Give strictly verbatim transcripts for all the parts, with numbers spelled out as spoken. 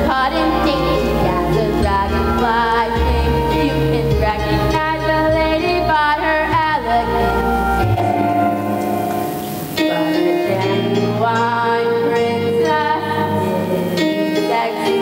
cotton dainty as a dragonfly sings. You can recognize the lady by her elegant face. But a genuine princess is sexy.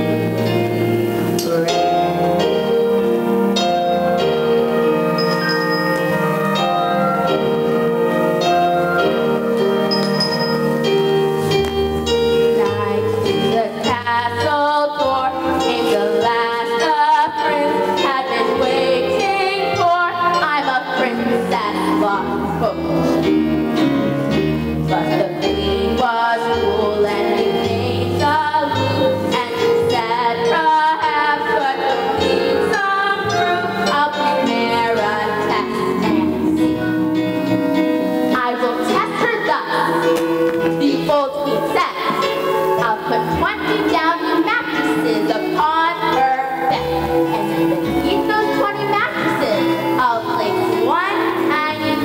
But the queen was cool and he made salute, and she said, perhaps but the queen some fruit. I'll prepare a test and see. I will test her thus, the old queen said. I'll put twenty downy mattresses upon her bed, and beneath those twenty mattresses, I'll place one tiny.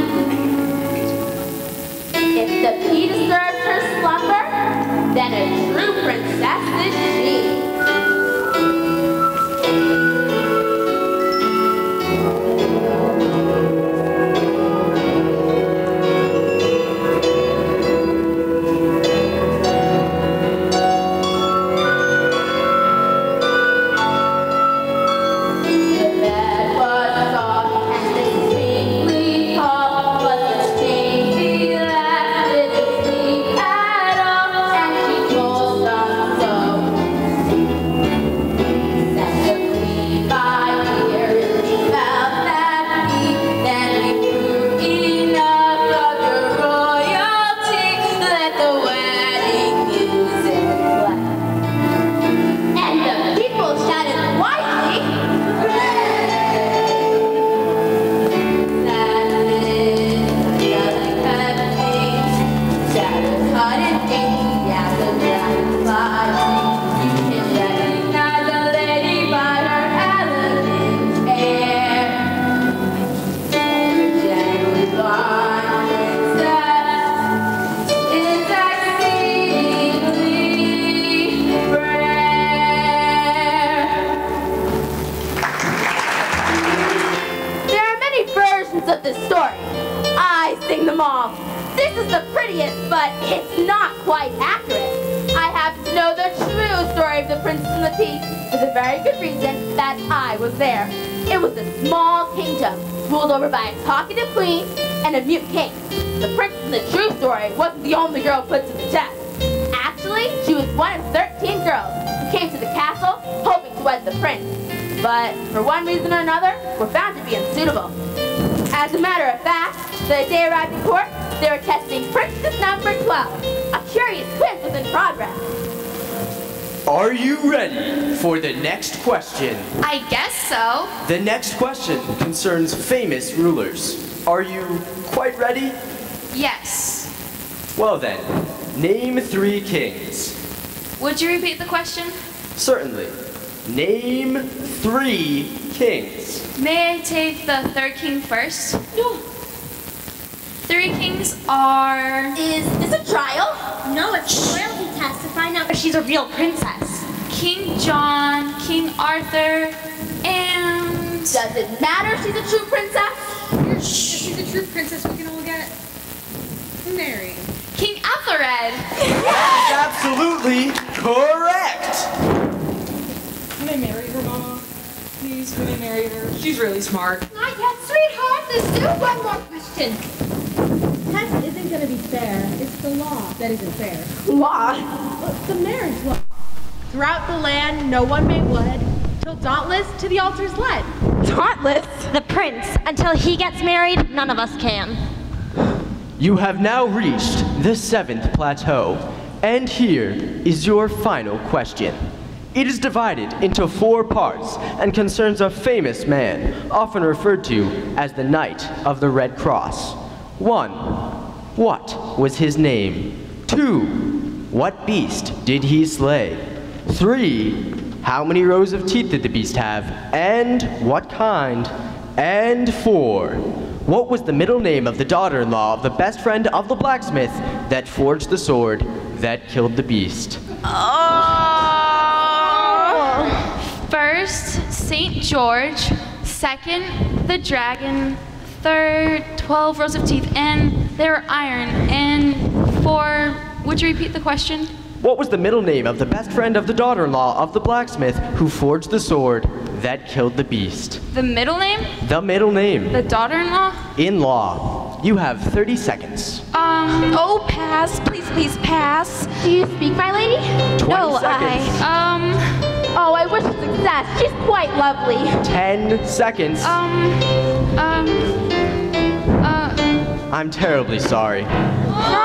If the pea disturbs her slumber, then a true princess is she. Of this story. I sing them all. This is the prettiest, but it's not quite accurate. I happen to know the true story of the Princess and the Pea for the very good reason that I was there. It was a small kingdom ruled over by a talkative queen and a mute king. The princess in the true story wasn't the only girl put to the test. Actually, she was one of thirteen girls who came to the castle hoping to wed the prince. But for one reason or another, were found to be unsuitable. As a matter of fact, the day arrived in court, they were testing Princess number twelve. A curious quiz was in progress. Are you ready for the next question? I guess so. The next question concerns famous rulers. Are you quite ready? Yes. Well then, name three kings. Would you repeat the question? Certainly. Name three kings. May I take the third king first? No. Three kings are... Is this a trial? No, it's a loyalty test to find out if she's a real princess. King John, King Arthur, and... Does it matter if she's a true princess? If she's a true princess, we can all get married. King Ethelred. That is absolutely correct. Can I marry her, Mama? Please, can I marry her? She's really smart. Not yet, sweetheart. There's still one more question. Test isn't going to be fair. It's the law that isn't fair. Law? Well, the marriage law. Throughout the land, no one may wed, till dauntless to the altar's led. Dauntless? The prince. Until he gets married, none of us can. You have now reached the seventh plateau, and here is your final question. It is divided into four parts and concerns a famous man, often referred to as the Knight of the Red Cross. One, what was his name? Two, what beast did he slay? Three, how many rows of teeth did the beast have, and what kind? And four, what was the middle name of the daughter-in-law of the best friend of the blacksmith that forged the sword that killed the beast? Oh! George. Second, the dragon. Third, twelve rows of teeth, and they were iron. And four, would you repeat the question? What was the middle name of the best friend of the daughter-in-law of the blacksmith who forged the sword that killed the beast? The middle name? The middle name. The daughter-in-law? In-law. You have thirty seconds. Um, Oh, pass. Please, please, pass. Do you speak, my lady? twenty No, seconds. um, Oh, I wish her success. She's quite lovely. ten seconds. um, um, uh, I'm terribly sorry. No!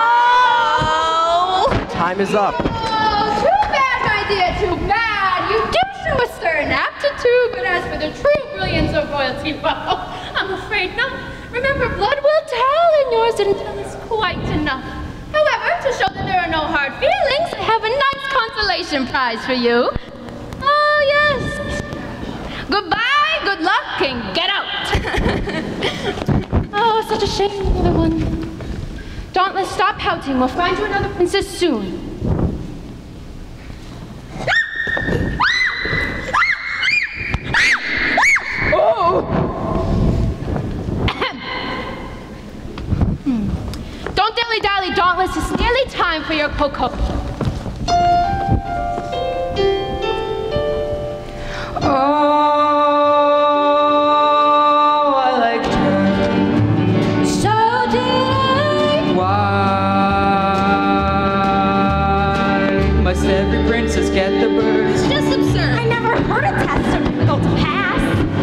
Time is up. Oh, too bad, my dear, too bad. You do show a certain aptitude, but as for the true brilliance of royalty, well, I'm afraid not. Remember, blood will tell, and yours didn't tell us quite enough. However, to show that there are no hard feelings, I have a nice consolation prize for you. Oh, yes. Goodbye, good luck, and get out. Oh, such a shame, another one. Dauntless, stop pouting. We'll find you another princess soon. Hmm. Don't dilly-dally, Dauntless. It's nearly time for your cocoa. Oh, I like her. So did Why must every princess get the birds? Just absurd. I never heard a test so difficult to pass.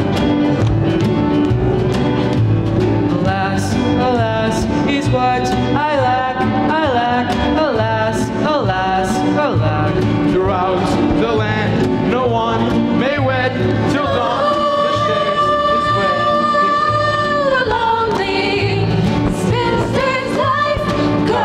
Alas, alas, is what I lack, I lack, alas, alas, alack. Throughout the land, no one may wed till dawn. The shares his way. The lonely spinster's life go.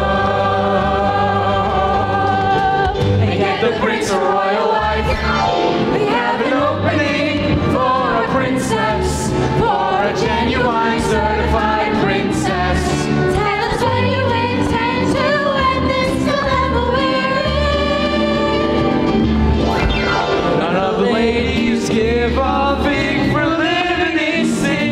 And get the prince a royal wife. We have An opening for a princess, for a genuine certified princess. Tell us when you intend to end this dilemma we're in. None of the ladies give a fig for living in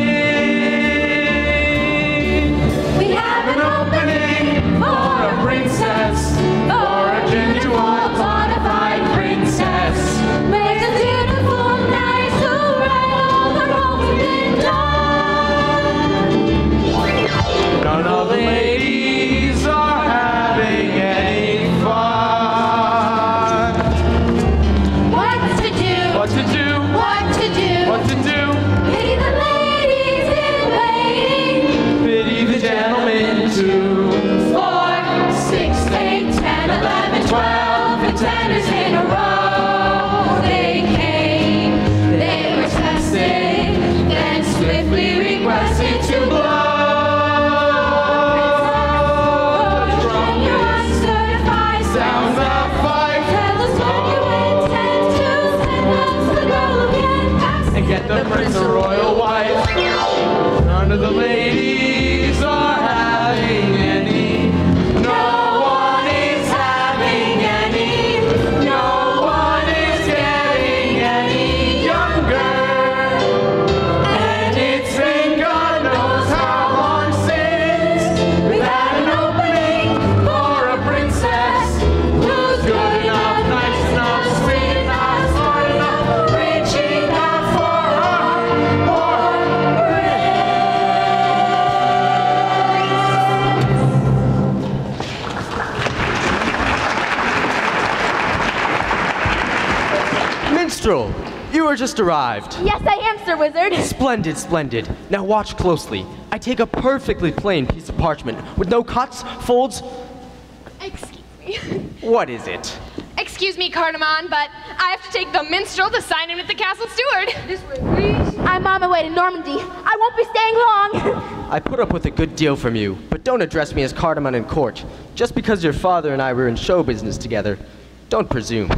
sin. We have An opening for a princess, for a genuine certified princess. Make us beautiful and nice to right all the wrongs have been done. None of the ladies are having any fun. What to do? What to do? What to do? What to do? Pity the ladies in waiting. Pity the gentlemen too. Four, six, eight, ten, eleven, twelve, and tenors in a row. They came, they were tested, then swiftly requested to blow. Genuine certified Sounds of fife. Tell us when you intend to send us the girl who can pass. And get the prince a royal wife. None of the ladies are having any. No one is having any. No one is getting any younger. And it's been God knows how long since we've had an opening for a princess who's good enough, nice enough, sweet enough, smart enough, rich enough for our poor Minstrel, you are just arrived. Yes, I am, Sir Wizard. Splendid, splendid. Now watch closely. I take a perfectly plain piece of parchment with no cuts, folds. Excuse me. What is it? Excuse me, Cardamon, but I have to take the minstrel to sign in with the castle steward. This way, please. I'm on my way to Normandy. I won't be staying long. I put up with a good deal from you, but don't address me as Cardamon in court. Just because your father and I were in show business together. Don't presume.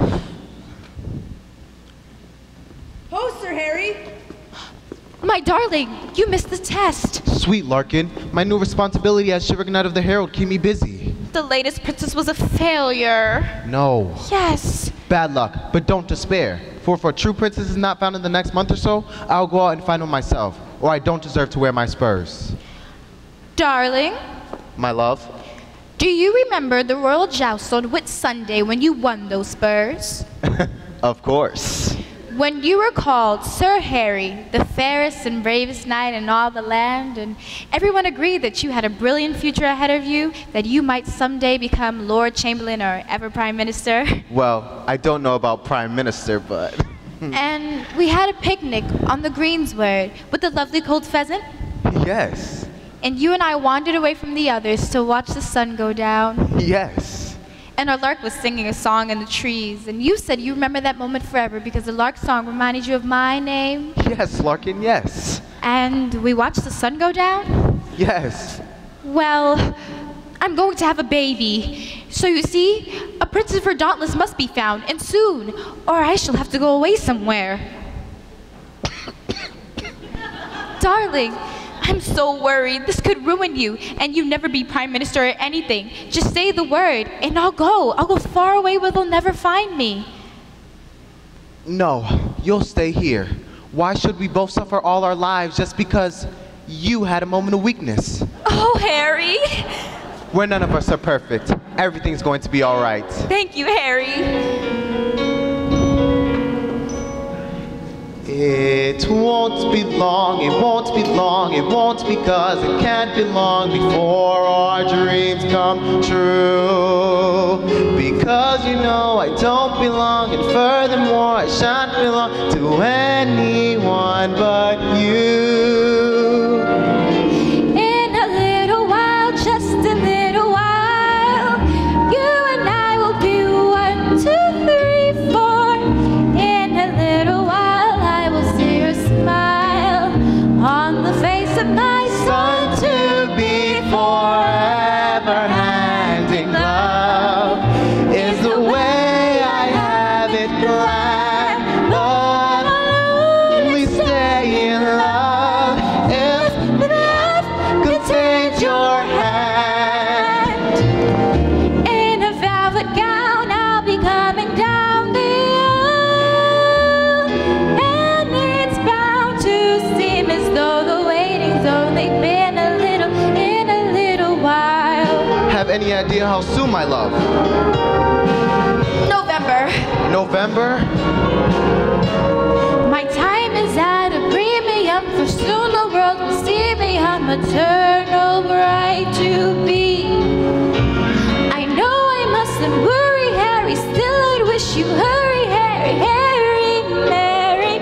Oh, Sir Harry. My darling, you missed the test. Sweet Larkin, my new responsibility as Shivering Knight of the Herald keep me busy. The latest princess was a failure. No. Yes. Bad luck, but don't despair. For if a true princess is not found in the next month or so, I'll go out and find one myself, or I don't deserve to wear my spurs. Darling, My love? do you remember the royal joust on Whit Sunday when you won those spurs? Of course. When you were called Sir Harry, the fairest and bravest knight in all the land, and everyone agreed that you had a brilliant future ahead of you, that you might someday become Lord Chamberlain or ever Prime Minister. Well, I don't know about Prime Minister, but... And we had a picnic on the greensward with the lovely cold pheasant. Yes. And you and I wandered away from the others to watch the sun go down. Yes. And our lark was singing a song in the trees. And you said you remember that moment forever because the lark song reminded you of my name. Yes, Larkin, yes. And we watched the sun go down? Yes. Well, I'm going to have a baby. So you see, a princess for Dauntless must be found, and soon, or I shall have to go away somewhere. Darling, I'm so worried. This could ruin you, and you never be prime minister or anything. Just say the word, and I'll go. I'll go far away where they'll never find me. No, you'll stay here. Why should we both suffer all our lives just because you had a moment of weakness? Oh, Harry. We're none of us are perfect. Everything's going to be all right. Thank you, Harry. It won't be long, it won't be long, it won't because it can't be long before our dreams come true. Because you know I don't belong, and furthermore I shan't belong to anyone but you. In a little while, just a little while, you and I will be one, two, three, four. In a little while, I will see your smile on the face of my son to be Forever hand in glove is the way I have it planned. But I'll only stay in love if the love contains your hand. In a velvet gown, I'll be coming down the aisle, and it's bound to seem as though the waiting's only been a little, in a little while. Have any idea how soon, my love? November. November? My time is at a premium, for soon the world will see me. I'm eternal bride to be. I know I mustn't worry, Harry, still I'd wish you hurry, Harry, Harry, marry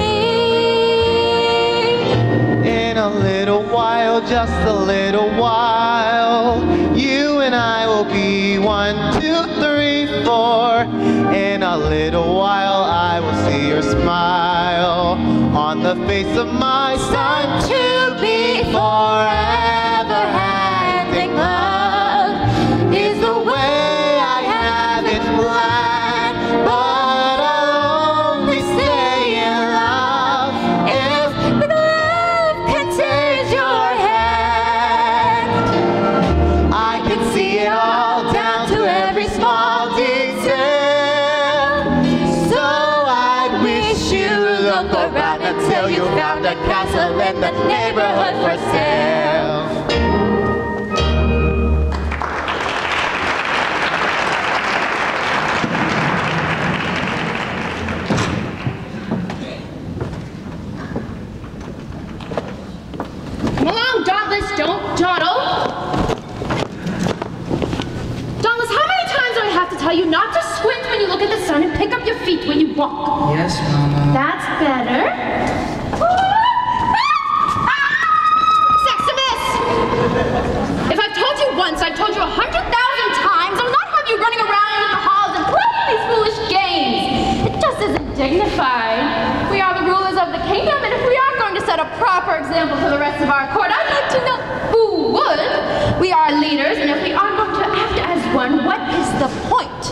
me. In a little while, just a little while, you and I will be one, two, three, four. In a little while, I will see your smile on the face of my son to be forever hand in glove is the way I have it planned. But I'll only stay in love if the love contains your hand. I can see it all down to every small detail. So I'd wish you look around until you found a castle in the neighborhood for sale. Come along, Dauntless, don't dawdle. Dauntless, how many times do I have to tell you not to squint when you look at the sun and pick up your feet when you walk? Yes, Mama. That's better. Seximus! If I've told you once, I've told you a hundred thousand times. I'll not have you running around in the halls and playing these foolish games. It just isn't dignified. We are the rulers of the kingdom, and if we are going to set a proper example for the rest of our court, I'd like to know who would. We are leaders, and if we are going to act as one, what is the point?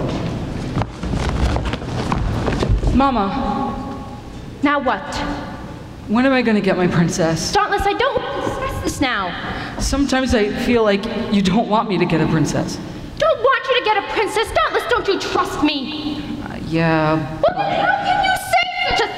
Mama, Now what? when am I gonna get my princess? Dauntless, I don't want to discuss this now. Sometimes I feel like you don't want me to get a princess. Don't want you to get a princess. Dauntless, don't you trust me? Uh, yeah. Well, then how can you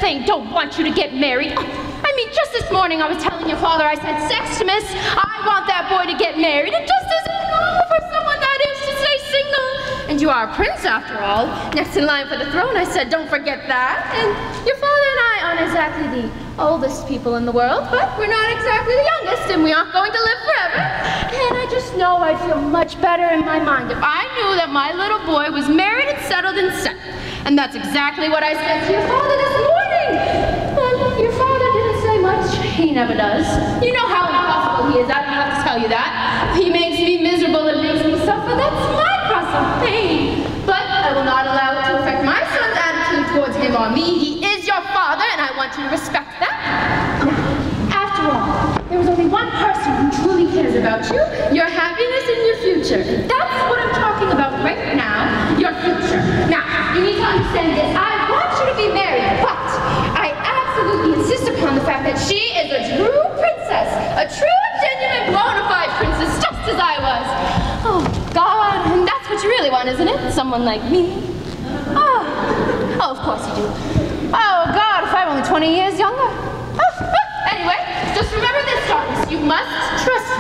thing. Don't want you to get married. I mean, just this morning I was telling your father, I said, Sextimus, I want that boy to get married. It just isn't normal for someone that is to stay single. And you are a prince, after all. Next in line for the throne, I said, don't forget that. And your father and I aren't exactly the oldest people in the world, but we're not exactly the youngest, and we aren't going to live forever. And I just know I'd feel much better in my mind if I knew that my little boy was married and settled and set. And that's exactly what I said to your father this morning. And your father didn't say much. He never does. You know how impossible he is. I don't have to tell you that. He makes me miserable and makes me suffer. That's my cross of pain. But I will not allow it to affect my son's attitude towards him or me. He is your father, and I want you to respect that. Now, after all, there is only one person who truly cares about you, your happiness and your future. That's what I'm talking about right now, your future. Now, you need to understand this. I want you to be married, but I absolutely insist upon the fact that she is a true princess, a true, genuine, bona fide princess, just as I was. Oh, God, and that's what you really want, isn't it? Someone like me. Oh, oh, of course you do. Oh, God, if I'm only twenty years younger. Oh, oh. Anyway, just remember this, Darkness. You must trust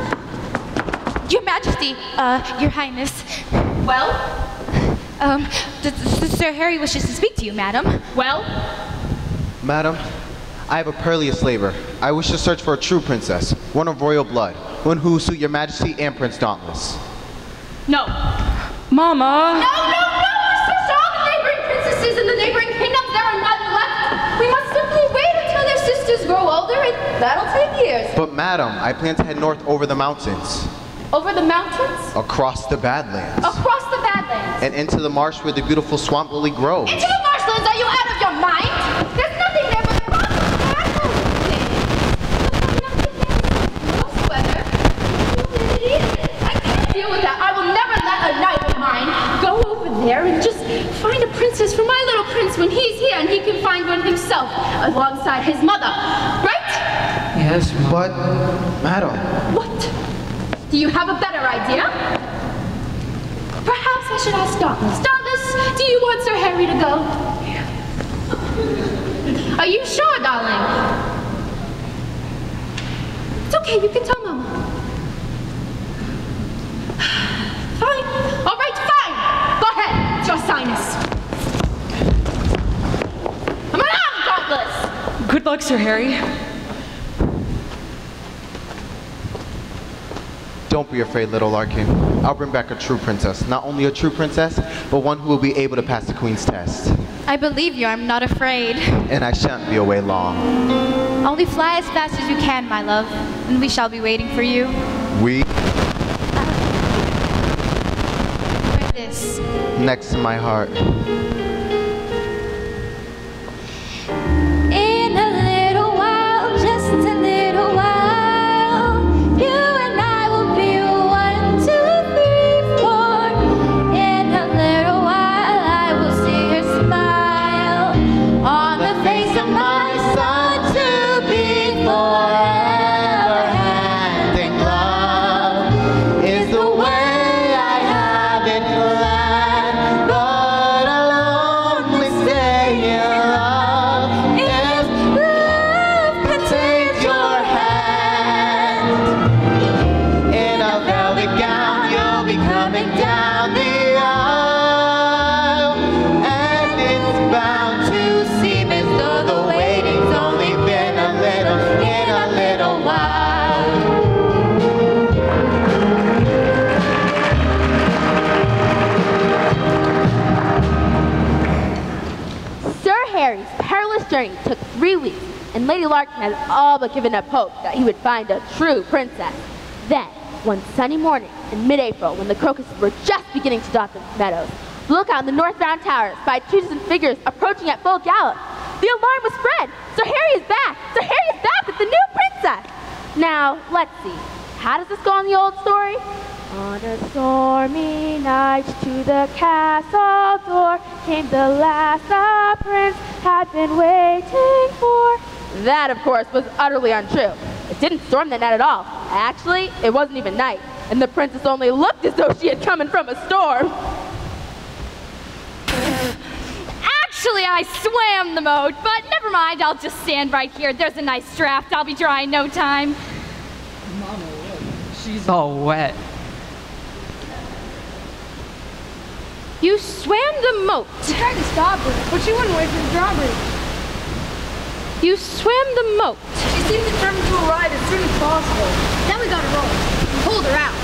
me. Your Majesty, uh, Your Highness. Well? Um, th th Sir Harry wishes to speak to you, madam. Well? Madam, I have a perilous labor. I wish to search for a true princess, one of royal blood, one who will suit your majesty and Prince Dauntless. No. Mama! No, no, no! We've searched all the neighboring princesses in the neighboring kingdoms. There are none left. We must simply wait until their sisters grow older, and that'll take years. But madam, I plan to head north over the mountains. Over the mountains? Across the Badlands. Across the Badlands. And into the marsh where the beautiful swamp lily grows. Into the marshlands? Are you out of your mind? There's nothing there but rocks and grasslands. Nothing there. Most weather, humidity. I can't deal with that. I will never let a knight of mine go over there and just find a princess for my little prince when he's here and he can find one himself alongside his mother. Right? Yes, Mom. But, madam. What? Do you have a better idea? Perhaps I should ask Dauntless. Dauntless, do you want Sir Harry to go? Are you sure, darling? It's okay, you can tell Mama. Fine. All right, fine. Go ahead. It's your sinus. Come on, Dauntless. Good luck, Sir Harry. Don't be afraid, little Larkin. I'll bring back a true princess. Not only a true princess, but one who will be able to pass the Queen's test. I believe you. I'm not afraid. And I shan't be away long. Only fly as fast as you can, my love, and we shall be waiting for you. We? Where's this? Next to my heart. In a little while, just a little while, you and I will be one, two, three, four. In a little while, I will see her smile on the face of my son to be forever hand in glove is the way I have it planned, but I'll only stay in love if love can take your hand. In a velvet gown, you'll be coming down the aisle, and it's bound to seem as though the waiting's only been a little, in a little while. Sir Harry's perilous journey took three weeks, and Lady Larkin had all but given up hope that he would find a true princess. Then, one sunny morning in mid-April, when the crocuses were just beginning to dot the meadows, look out in the northbound towers spied two dozen figures approaching at full gallop. The alarm was spread. Sir Harry is back. Sir Harry is back with the new princess. Now, let's see. How does this go in the old story? On a stormy night to the castle door came the last the prince had been waiting for. That, of course, was utterly untrue. It didn't storm that night at all. Actually, it wasn't even night, and the princess only looked as though she had come in from a storm. Actually, I swam the moat, but never mind, I'll just stand right here. There's a nice draft. I'll be dry in no time. Mama, look. She's all wet. You swam the moat. She tried to stop her, but she wouldn't wait for the drawbridge. You swam the moat. She seemed determined to arrive as soon as possible. Then we gotta roll. Hold her out.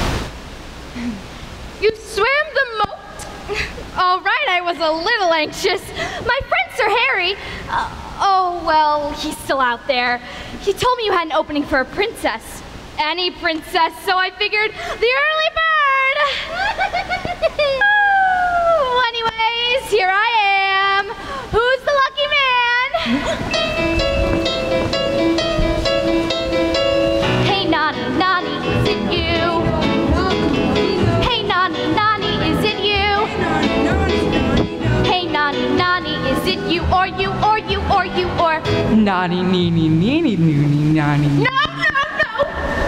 You swam the moat. All right, I was a little anxious. My friend Sir Harry, uh, oh, well, he's still out there. He told me you had an opening for a princess. Any princess, so I figured the early bird. Oh, anyways, here I am. Who's the lucky man? Hey, Nani, Nani, is it you? Hey, Nani, Nani, is it you? Hey, Nani, Nani, is it you or you or you or you or? Nani, neeny, neeny, neeny, nani. No, no, no!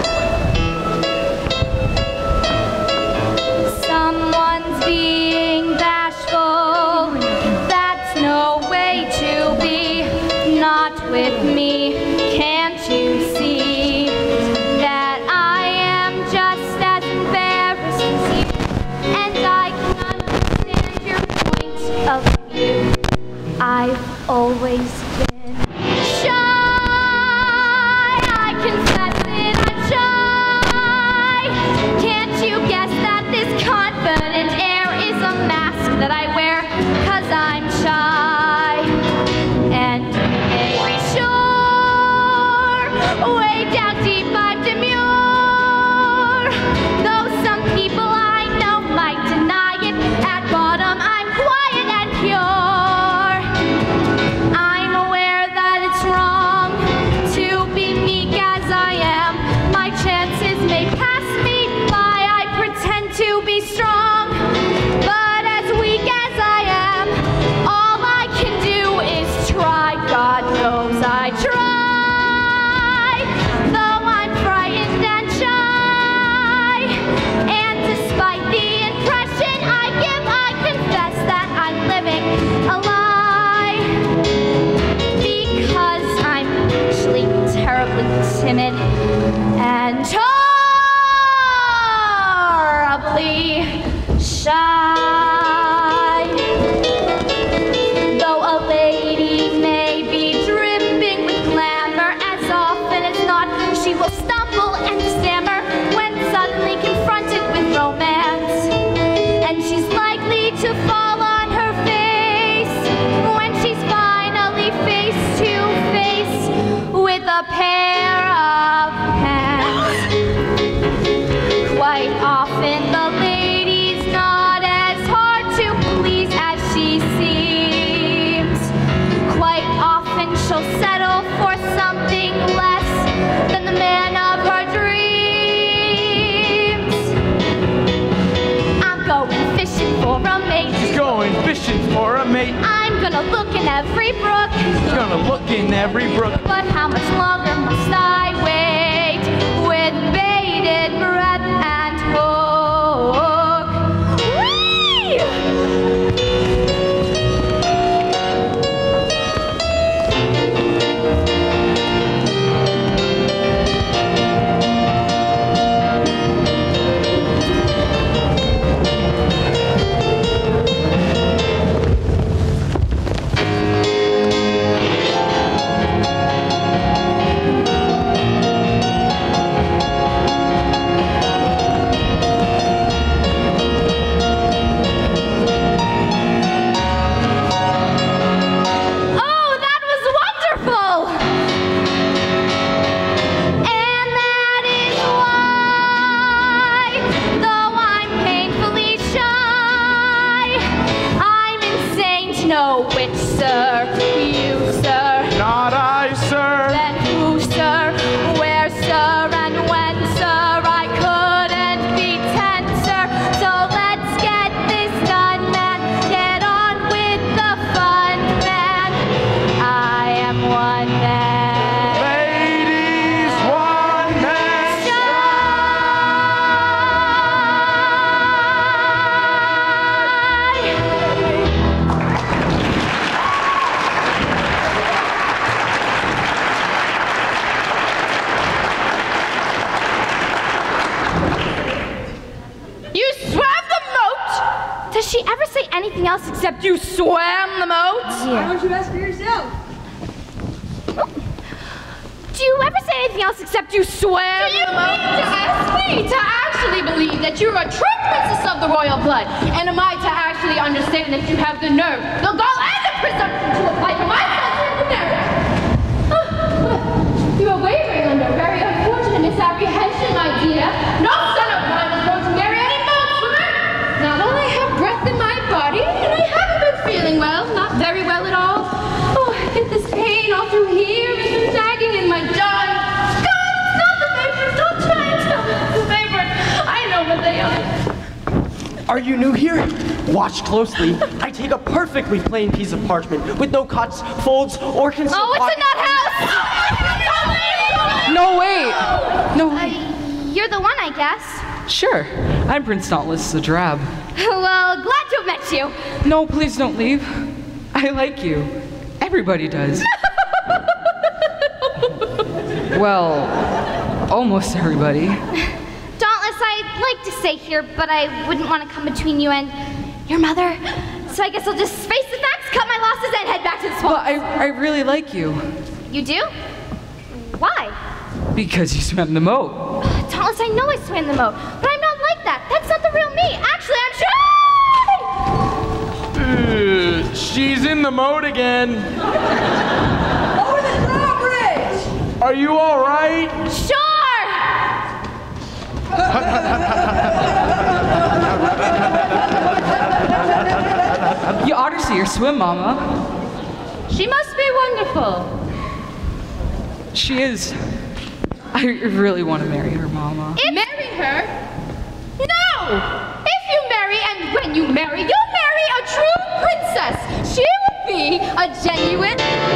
Someone's being bashful. That's no way to be. Not with me. Can't you see that I am just as embarrassed as you? And I can understand your point of view. I've always been shy. I confess it, I'm shy. Can't you guess that this confident air is a mask that I wear? 'Cause I'm shy. And maybe sure, way down deep I'm demure. Though some people I know might deny it, at bottom I'm quiet and pure. I'm aware that it's wrong to be meek as I am. My chances may pass me by. I pretend to be strong, but as weak as I am, all I can do is try. God knows I try, though I'm frightened and shy. And despite the impression I give, I confess that I'm living a lie. Because I'm actually terribly timid and horribly shy. Though a lady may be dripping with glamour, as often as not she will stumble and stammer when suddenly confronted with romance. And she's likely to fall on her face when she's finally face to face with a pair of pants. Quite often the lady's not as hard to please as she seems. Quite often she'll settle for something less than the man of her dreams. I'm going fishing for a mate. She's going fishing for a mate. I'm gonna look in every brook. She's gonna look in every brook. But how much longer must I wait with bated breath and hook? Whee! Oh, that was wonderful! And that is why, though I'm painfully shy, I'm insane to know which, sir, you, sir. Not I, sir. Then who, sir, where, sir, and when, sir, I couldn't be ten, sir. So let's get this done, man. Get on with the fun, man. I am one man. Ladies, one man. Shy. except you swam the moat? Why don't you ask for yourself? Do you ever say anything else except you swam Do you the moat? mean to ask me to actually believe that you're a true princess of the royal blood? And am I to actually understand that you have the nerve, the gall, and the presumption to apply for my son's in marriage? You are wavering under a very unfortunate misapprehension, my dear. No son of mine is going to marry any boat swimmer. Now, while I have breath in my body, and I haven't been feeling well, not very well at all. Oh, I get this pain all through here and the nagging in my jaw. God, it's not the vapors. Don't try and tell me it's the vapors. I know what they are. Are you new here? Watch closely. I take a perfectly plain piece of parchment with no cuts, folds, or concealed Oh, it's pocket- in that house! No, wait. No, wait. Uh, you're the one, I guess. Sure. I'm Prince Dauntless the Drab. Well, glad to have met you. No, please don't leave. I like you. Everybody does. Well, almost everybody. Dauntless, I'd like to stay here, but I wouldn't want to come between you and your mother. So I guess I'll just face the facts, cut my losses, and head back to the swamp. Well, I, I really like you. You do? Why? Because you swam the moat. Dauntless, I know I swam the moat, but I'm not like that. That's not the real me. Actually, I'm shy! Uh, she's in the moat again. Over the drawbridge! Are you all right? Sure! You ought to see her swim, Mama. She must be wonderful. She is. I really want to marry her, Mama. If marry her? No! If you marry and when you marry, you'll marry a true princess. She will be a genuine...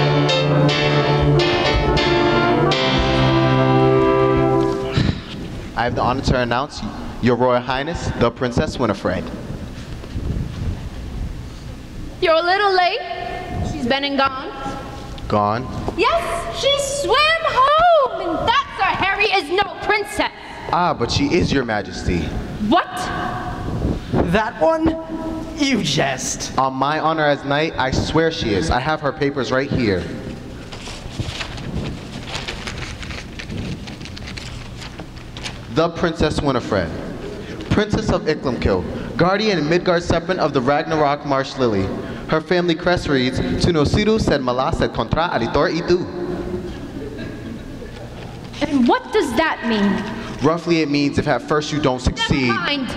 I have the honor to announce Your Royal Highness, the Princess Winifred. You're a little late. She's been and gone. Gone. Yes, she swam home, and that, Sir Harry, is no princess. Ah, but she is Your Majesty. What? That one? You jest. On my honor as knight, I swear she is. I have her papers right here. The Princess Winifred, Princess of Icklamkill, guardian and Midgard serpent of the Ragnarok Marsh Lily. Her family crest reads, Tu nosiru sed mala sed contra aditor itu. And what does that mean? Roughly it means if at first you don't succeed. Never mind.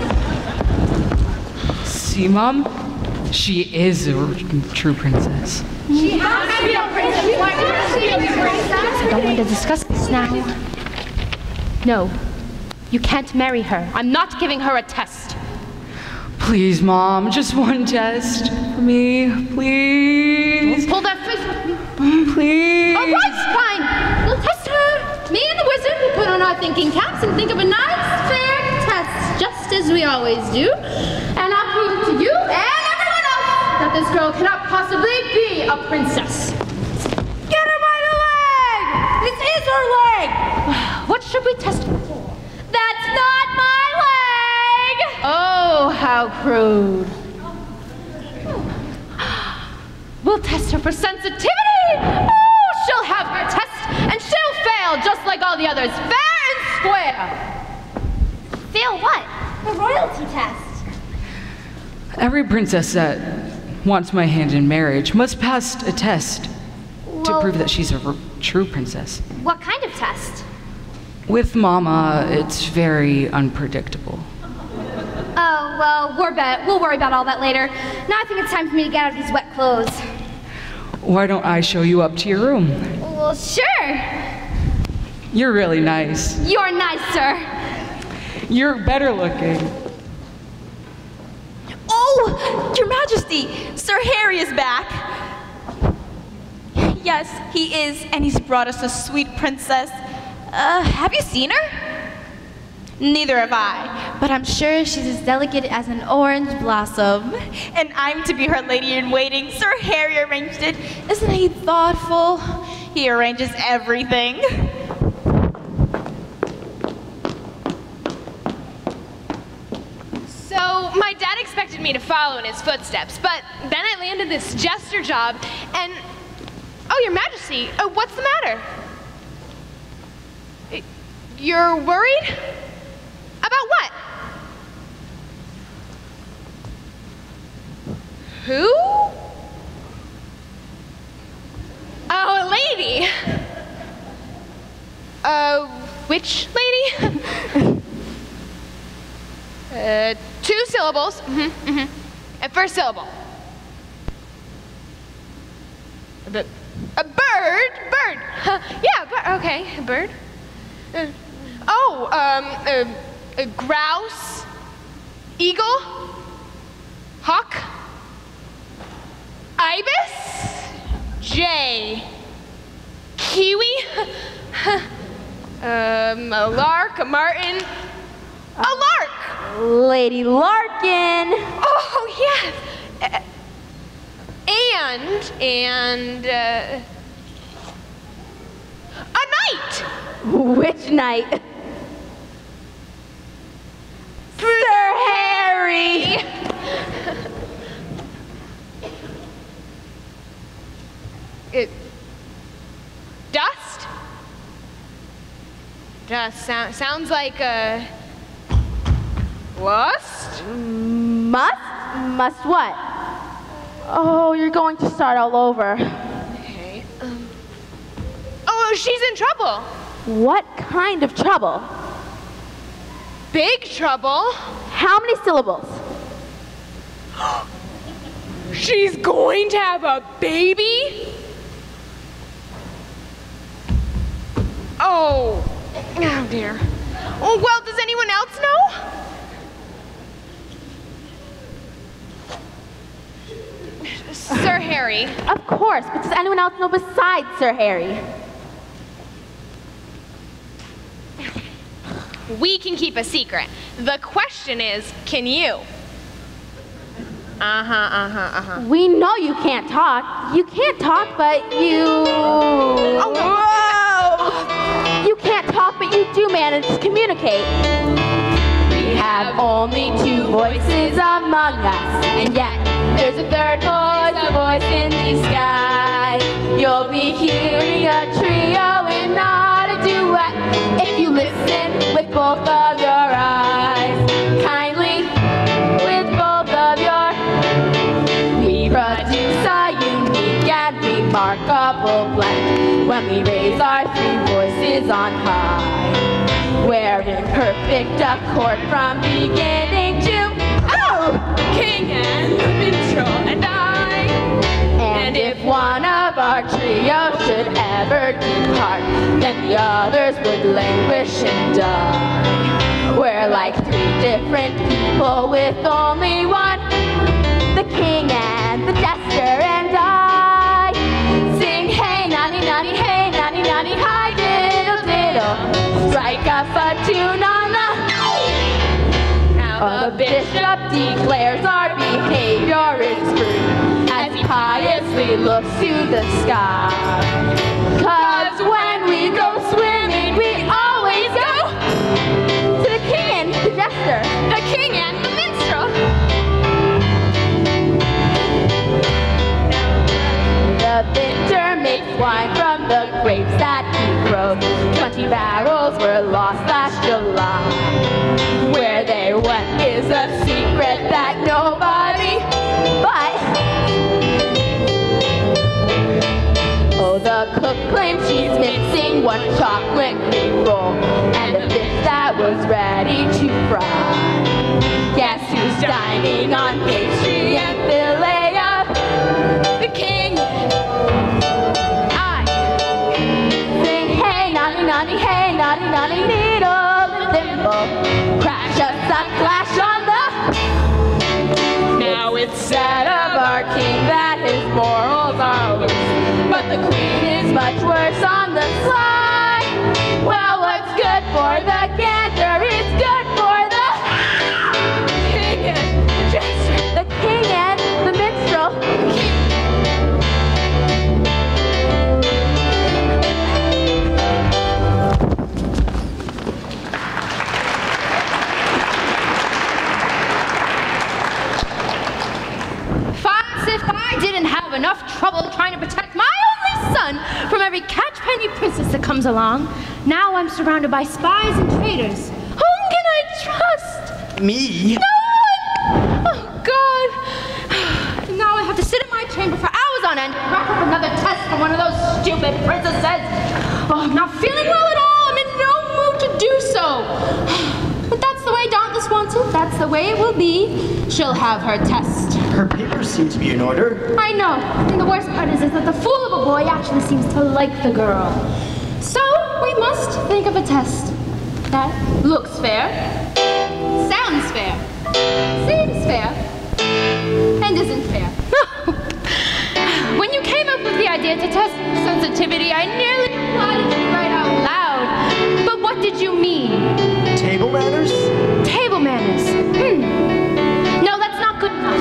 See, Mom? She is a r- true princess. She has to be a princess. Why can't she be a princess? I don't want to discuss this now. No, you can't marry her. I'm not giving her a test. Please, Mom, just one test for me, please. Pull that face with me. Please. All right, fine. We'll test her. Me and the wizard will put on our thinking caps and think of a nice, fair test, just as we always do. And I'll prove to you and everyone else that this girl cannot possibly be a princess. Get her by the leg! This is her leg! What should we test her for? That's not my leg! Oh, how crude. We'll test her for sensitivity! Oh, she'll have her test, and she'll fail just like all the others, fair and square! Fail what? The royalty test. Every princess that wants my hand in marriage must pass a test to Well, prove that she's a r- true princess. What kind of test? With Mama, it's very unpredictable. Oh, well, we're bet. We'll worry about all that later. Now I think it's time for me to get out of these wet clothes. Why don't I show you up to your room? Well, sure. You're really nice. You're nice, sir. You're better looking. Oh, Your Majesty, Sir Harry is back. Yes, he is, and he's brought us a sweet princess. Uh, have you seen her? Neither have I, but I'm sure she's as delicate as an orange blossom. And I'm to be her lady-in-waiting. Sir Harry arranged it. Isn't he thoughtful? He arranges everything. So, my dad explained expected me to follow in his footsteps, but then I landed this jester job, and... Oh, Your Majesty, uh, what's the matter? Uh, You're worried? About what? Who? Oh, a lady. Uh, which lady? uh, two syllables. Mm-hmm, mm-hmm. A first syllable. A, b- a bird? Bird. Huh, yeah, bir- okay, a bird. Uh, oh, um, uh, a grouse? Eagle? Hawk? Ibis? Jay? Kiwi? um, a lark, a martin, a lark! Lady Larkin! Oh, yes! Uh, and, and, uh, a knight! Which knight? Sir Harry! It, dust? Dust sound, sounds like a lust? Must? Must what? Oh, you're going to start all over. Okay. Um. Oh, she's in trouble. What kind of trouble? Big trouble. How many syllables? She's going to have a baby? Oh, oh dear. Oh, well, does anyone else know? Sir Harry. Of course, but does anyone else know besides Sir Harry? We can keep a secret. The question is, can you? Uh-huh, uh-huh, uh-huh. We know you can't talk. You can't talk, but you... Oh, whoa! You can't talk, but you do manage to communicate. We have only two voices among us, and yet there's a third voice, a voice in the sky. You'll be hearing a trio and not a duet if you listen with both of your eyes. Kindly, with both of your... We produce a unique and remarkable blend when we raise our three voices on high. We're in perfect accord from beginning to... Oh! King and the minstrel and I. And if one of our trio should ever depart, then the others would languish and die. We're like three different people with only one, the king and the jester and I. Sing hey nanny nanny, hey nanny nanny, hi diddle diddle. Strike up a tune on the... Now the bishop declares our behavior is free as he piously looks to the sky. Cause when we go swimming, we always go to the king and the jester, the king and the minstrel. The vintner makes wine from the grapes that he grows. Twenty barrels were lost last July. Where they went is a secret that nobody but... Oh, the cook claims she's missing one chocolate cream roll and a fish that was ready to fry. Guess who's dining on pastry and filet of the king? I sing hey nanny nanny, hey nanny nanny, needle and thimble, crash a clash on the... Now it's said of our king that his morals are loose, but the queen is much worse on the sly. Well, what's good for the gander is good for the king and the jester, the king and the minstrel. enough trouble trying to protect my only son from every catch-penny princess that comes along. Now I'm surrounded by spies and traitors. Whom can I trust? Me? No one! Oh, God. And now I have to sit in my chamber for hours on end and rack up another test for one of those stupid princesses. Oh, I'm not feeling well at all. I'm in no mood to do so. But that's the way Dauntless wants it. That's the way it will be. She'll have her test. Her papers seem to be in order. I know. And the worst part is, is that the fool of a boy actually seems to like the girl. So we must think of a test that looks fair, sounds fair, seems fair, and isn't fair. When you came up with the idea to test sensitivity, I nearly applauded you right out loud. But what did you mean? Table manners? Table manners. Hmm. No, that's not good enough.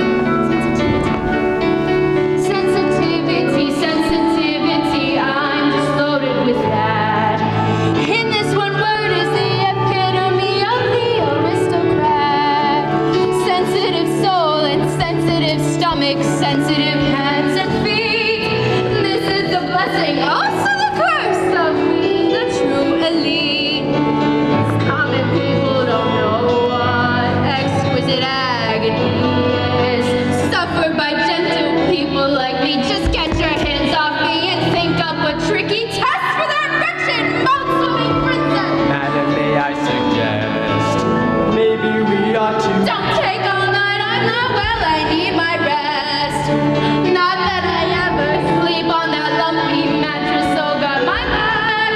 Sensitivity, sensitivity, I'm just loaded with that. In this one word is the epitome of the aristocrat. Sensitive soul and sensitive stomach, sensitive hands and feet. This is the blessing, also the curse of being the true elite. Common people don't know what exquisite agony is. Suffered by gentle people like me. Just get your hands off me and think up a tricky test for that wretched mouth-swimming princess. Madam, may I suggest maybe we ought to... Don't take all night, I'm not well, I need my rest. Not that I ever sleep on that lumpy mattress, oh God, my back.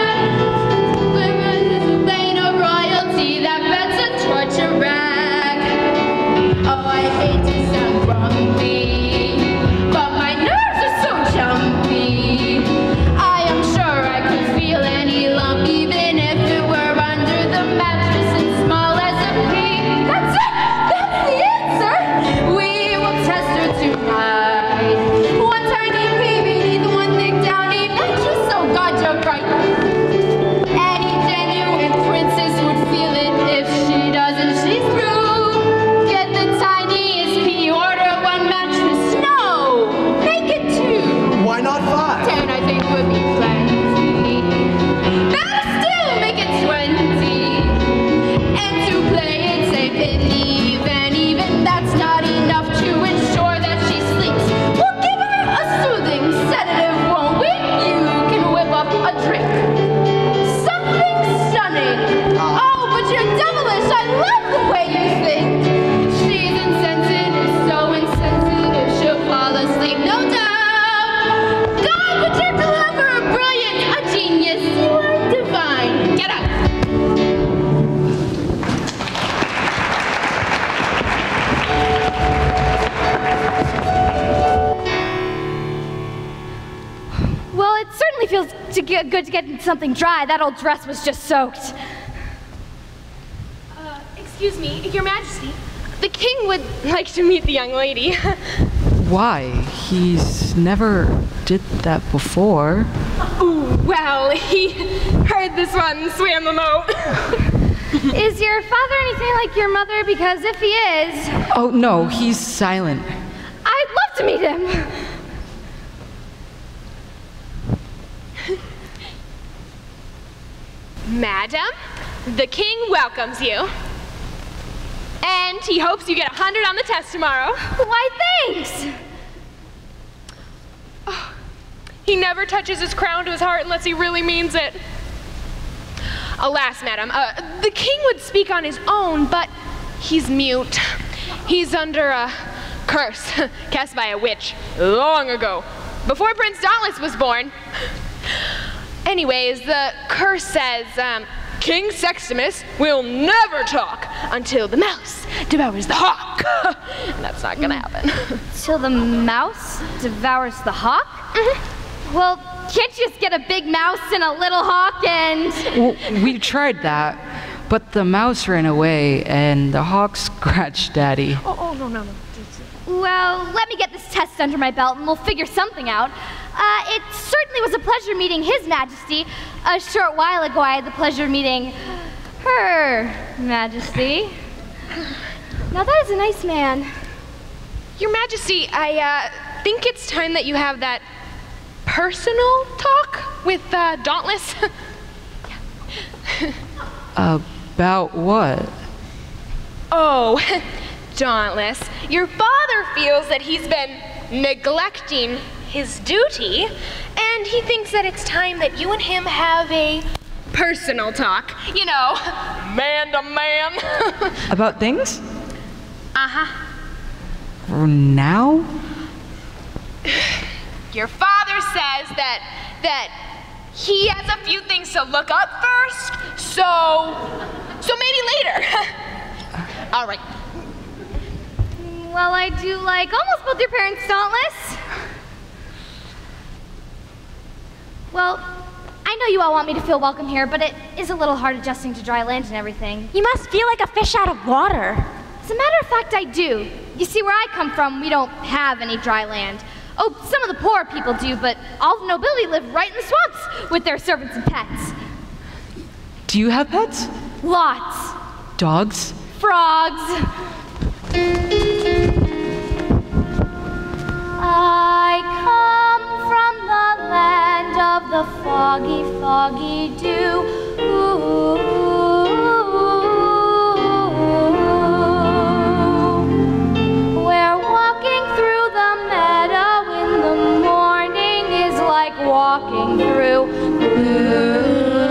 The vein of royalty, that bed's a torture rack. Oh, I hate to sound grumpy, but my nerves are so jumpy. I am sure I could feel any lump, even if it were under the mattress and small as a pea. That's it! That's the answer! We will test her tonight. One tiny pea beneath one thick downy mattress, oh God, you're right. Any genuine princess would feel it. If she doesn't, she's through. Get the tiniest pea, order one mattress. No! Make it two! Why not five? Ten, I think, would be plenty. Better still, make it twenty. And to play it safe and even, even that's not enough to ensure that she sleeps. We'll give her a soothing sedative, won't we? You can whip up a drink. Something stunning. Oh, but you're devilish. I love the way you think. She's insensitive, so insensitive, she'll fall asleep, no doubt. God, but you're clever, brilliant, a genius. You are divine. Get up. Well, it certainly feels to get good to get something dry. That old dress was just soaked. Uh, excuse me, Your Majesty. The king would like to meet the young lady. Why? He's never did that before. Ooh, well, he heard this one swam the moat. Is your father anything like your mother? Because if he is, Oh, no, he's silent. I'd love to meet him. Madam, the king welcomes you. And he hopes you get a hundred on the test tomorrow. Why, thanks. Oh, he never touches his crown to his heart unless he really means it. Alas, madam, uh, the king would speak on his own, but he's mute. He's under a curse cast by a witch long ago, before Prince Dauntless was born. Anyways, the curse says, um, King Sextimus will never talk until the mouse devours the hawk. That's not gonna happen. Till the mouse devours the hawk? Mm-hmm. Well, can't you just get a big mouse and a little hawk and... Well, we tried that, but the mouse ran away and the hawk scratched Daddy. Oh, oh no, no, no. Well, let me get this test under my belt and we'll figure something out. Uh, it certainly was a pleasure meeting His Majesty. A short while ago, I had the pleasure of meeting Her Majesty. Now that is a nice man. Your Majesty, I, uh, think it's time that you have that personal talk with uh, Dauntless. About what? Oh, Dauntless, your father feels that he's been neglecting his duty, and he thinks that it's time that you and him have a personal talk. You know, man to man. About things? Uh-huh. Now? Your father says that that he has a few things to look up first, so so maybe later. All right. Well, I do like almost both your parents, Dauntless. Well, I know you all want me to feel welcome here, but it is a little hard adjusting to dry land and everything. You must feel like a fish out of water. As a matter of fact, I do. You see, where I come from, we don't have any dry land. Oh, some of the poor people do, but all the nobility live right in the swamps with their servants and pets. Do you have pets? Lots. Dogs? Frogs. I come from the land of the foggy, foggy dew. Ooh. Where walking through the meadow in the morning is like walking through blue.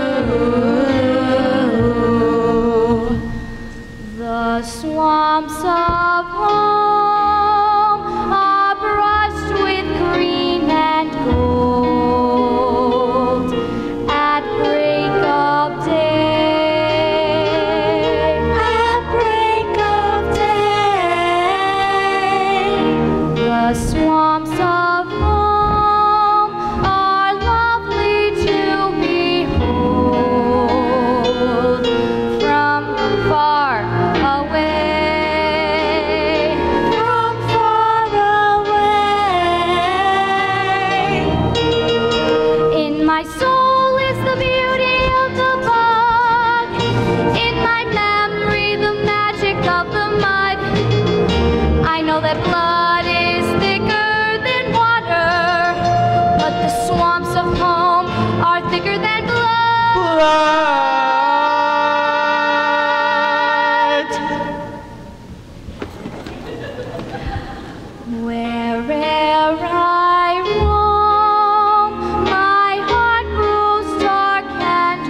The swamps of home are brushed with green and gold at break of day. At break of day, the swamps of home are lovely to behold from far away, from far away. In my soul is the beauty of the bog, in my memory the magic of the mud. I know that blood is thicker than water, but the swamps of home are thicker than blood. Where'er I roam, my heart grows dark and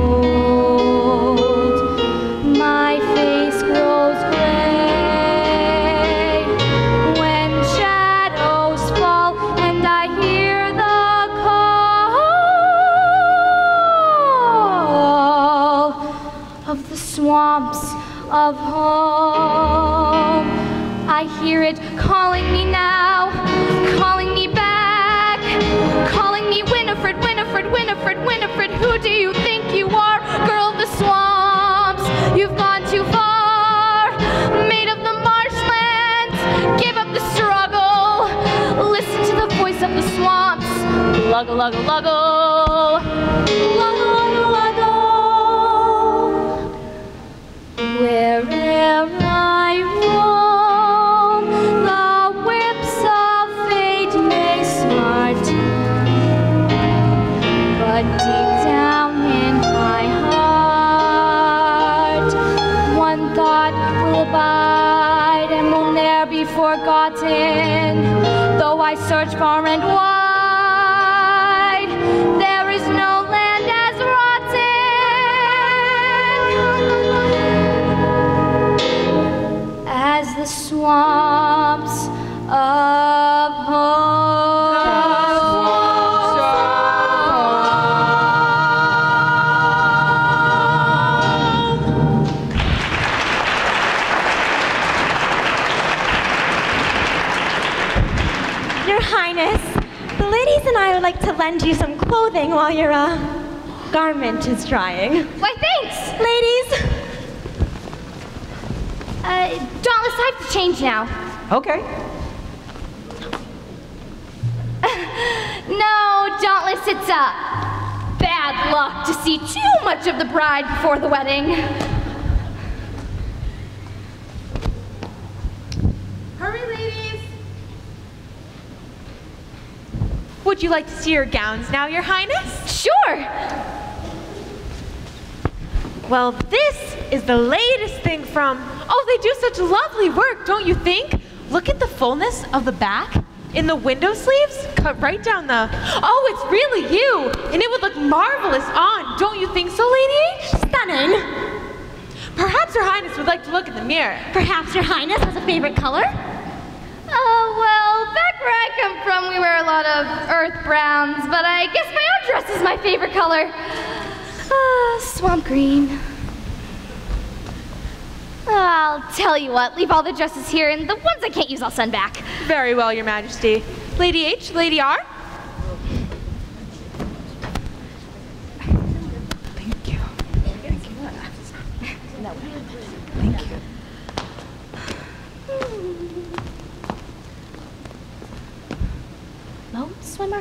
cold. My face grows gray when shadows fall and I hear the call of the swamps of home. I hear it calling me now, calling me back, calling me Winifred, Winifred, Winifred, Winifred. Who do you think you are, girl of the swamps? You've gone too far, maid of the marshlands. Give up the struggle. Listen to the voice of the swamps. Luggle, luggle, luggle. Luggle, luggle, luggle. Wherever I roam, the whips of fate may smart, but deep down in my heart, one thought will abide and will ne'er be forgotten. Though I search far and wide, there is no land as rotten as the swamps of Your Highness, the ladies and I would like to lend you some clothing while your uh, garment is drying. Why, thanks! Ladies! Uh, Dauntless, I have to change now. Okay. No, Dauntless, it's uh, bad luck to see too much of the bride before the wedding. Hurry, ladies. Would you like to see your gowns now, Your Highness? Sure. Well, this is the latest thing from... Oh, they do such lovely work, don't you think? Look at the fullness of the back. In the window sleeves, cut right down the... Oh, it's really you! And it would look marvelous on, don't you think so, Lady H? Stunning. Perhaps Her Highness would like to look in the mirror. Perhaps Your Highness has a favorite color? Oh, well, back where I come from, we wear a lot of earth browns, but I guess my own dress is my favorite color. Ah, swamp green. I'll tell you what, leave all the dresses here, and the ones I can't use I'll send back. Very well, Your Majesty. Lady H, Lady R? Thank you. Thank you. Thank you. Boat swimmer?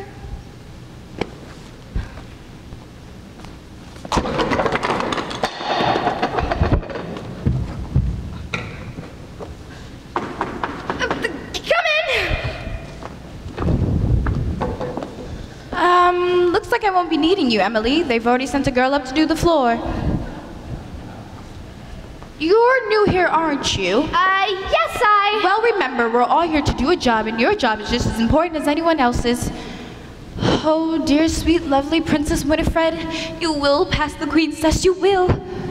Um, looks like I won't be needing you, Emily. They've already sent a girl up to do the floor. You're new here, aren't you? Uh, yes, I... Well, remember, we're all here to do a job, and your job is just as important as anyone else's. Oh, dear, sweet, lovely Princess Winifred, you will pass the Queen's test, you will.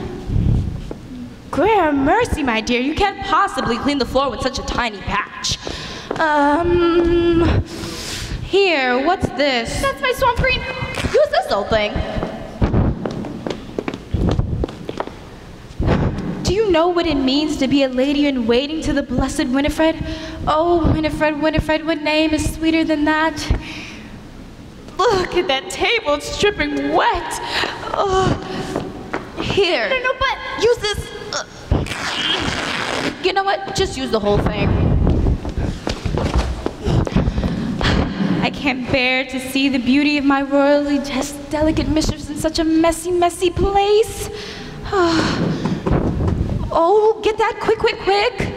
Graham, mercy, my dear, you can't possibly clean the floor with such a tiny patch. Um... Here, what's this? That's my swamp green. Who's this old thing? Do you know what it means to be a lady in waiting to the blessed Winifred? Oh, Winifred, Winifred, what name is sweeter than that? Look at that table, it's dripping wet. Oh. Here. No, no, but... Use this. Uh, you know what? Just use the whole thing. I can't bear to see the beauty of my royally just delicate mistress in such a messy, messy place. Oh, get that quick, quick, quick.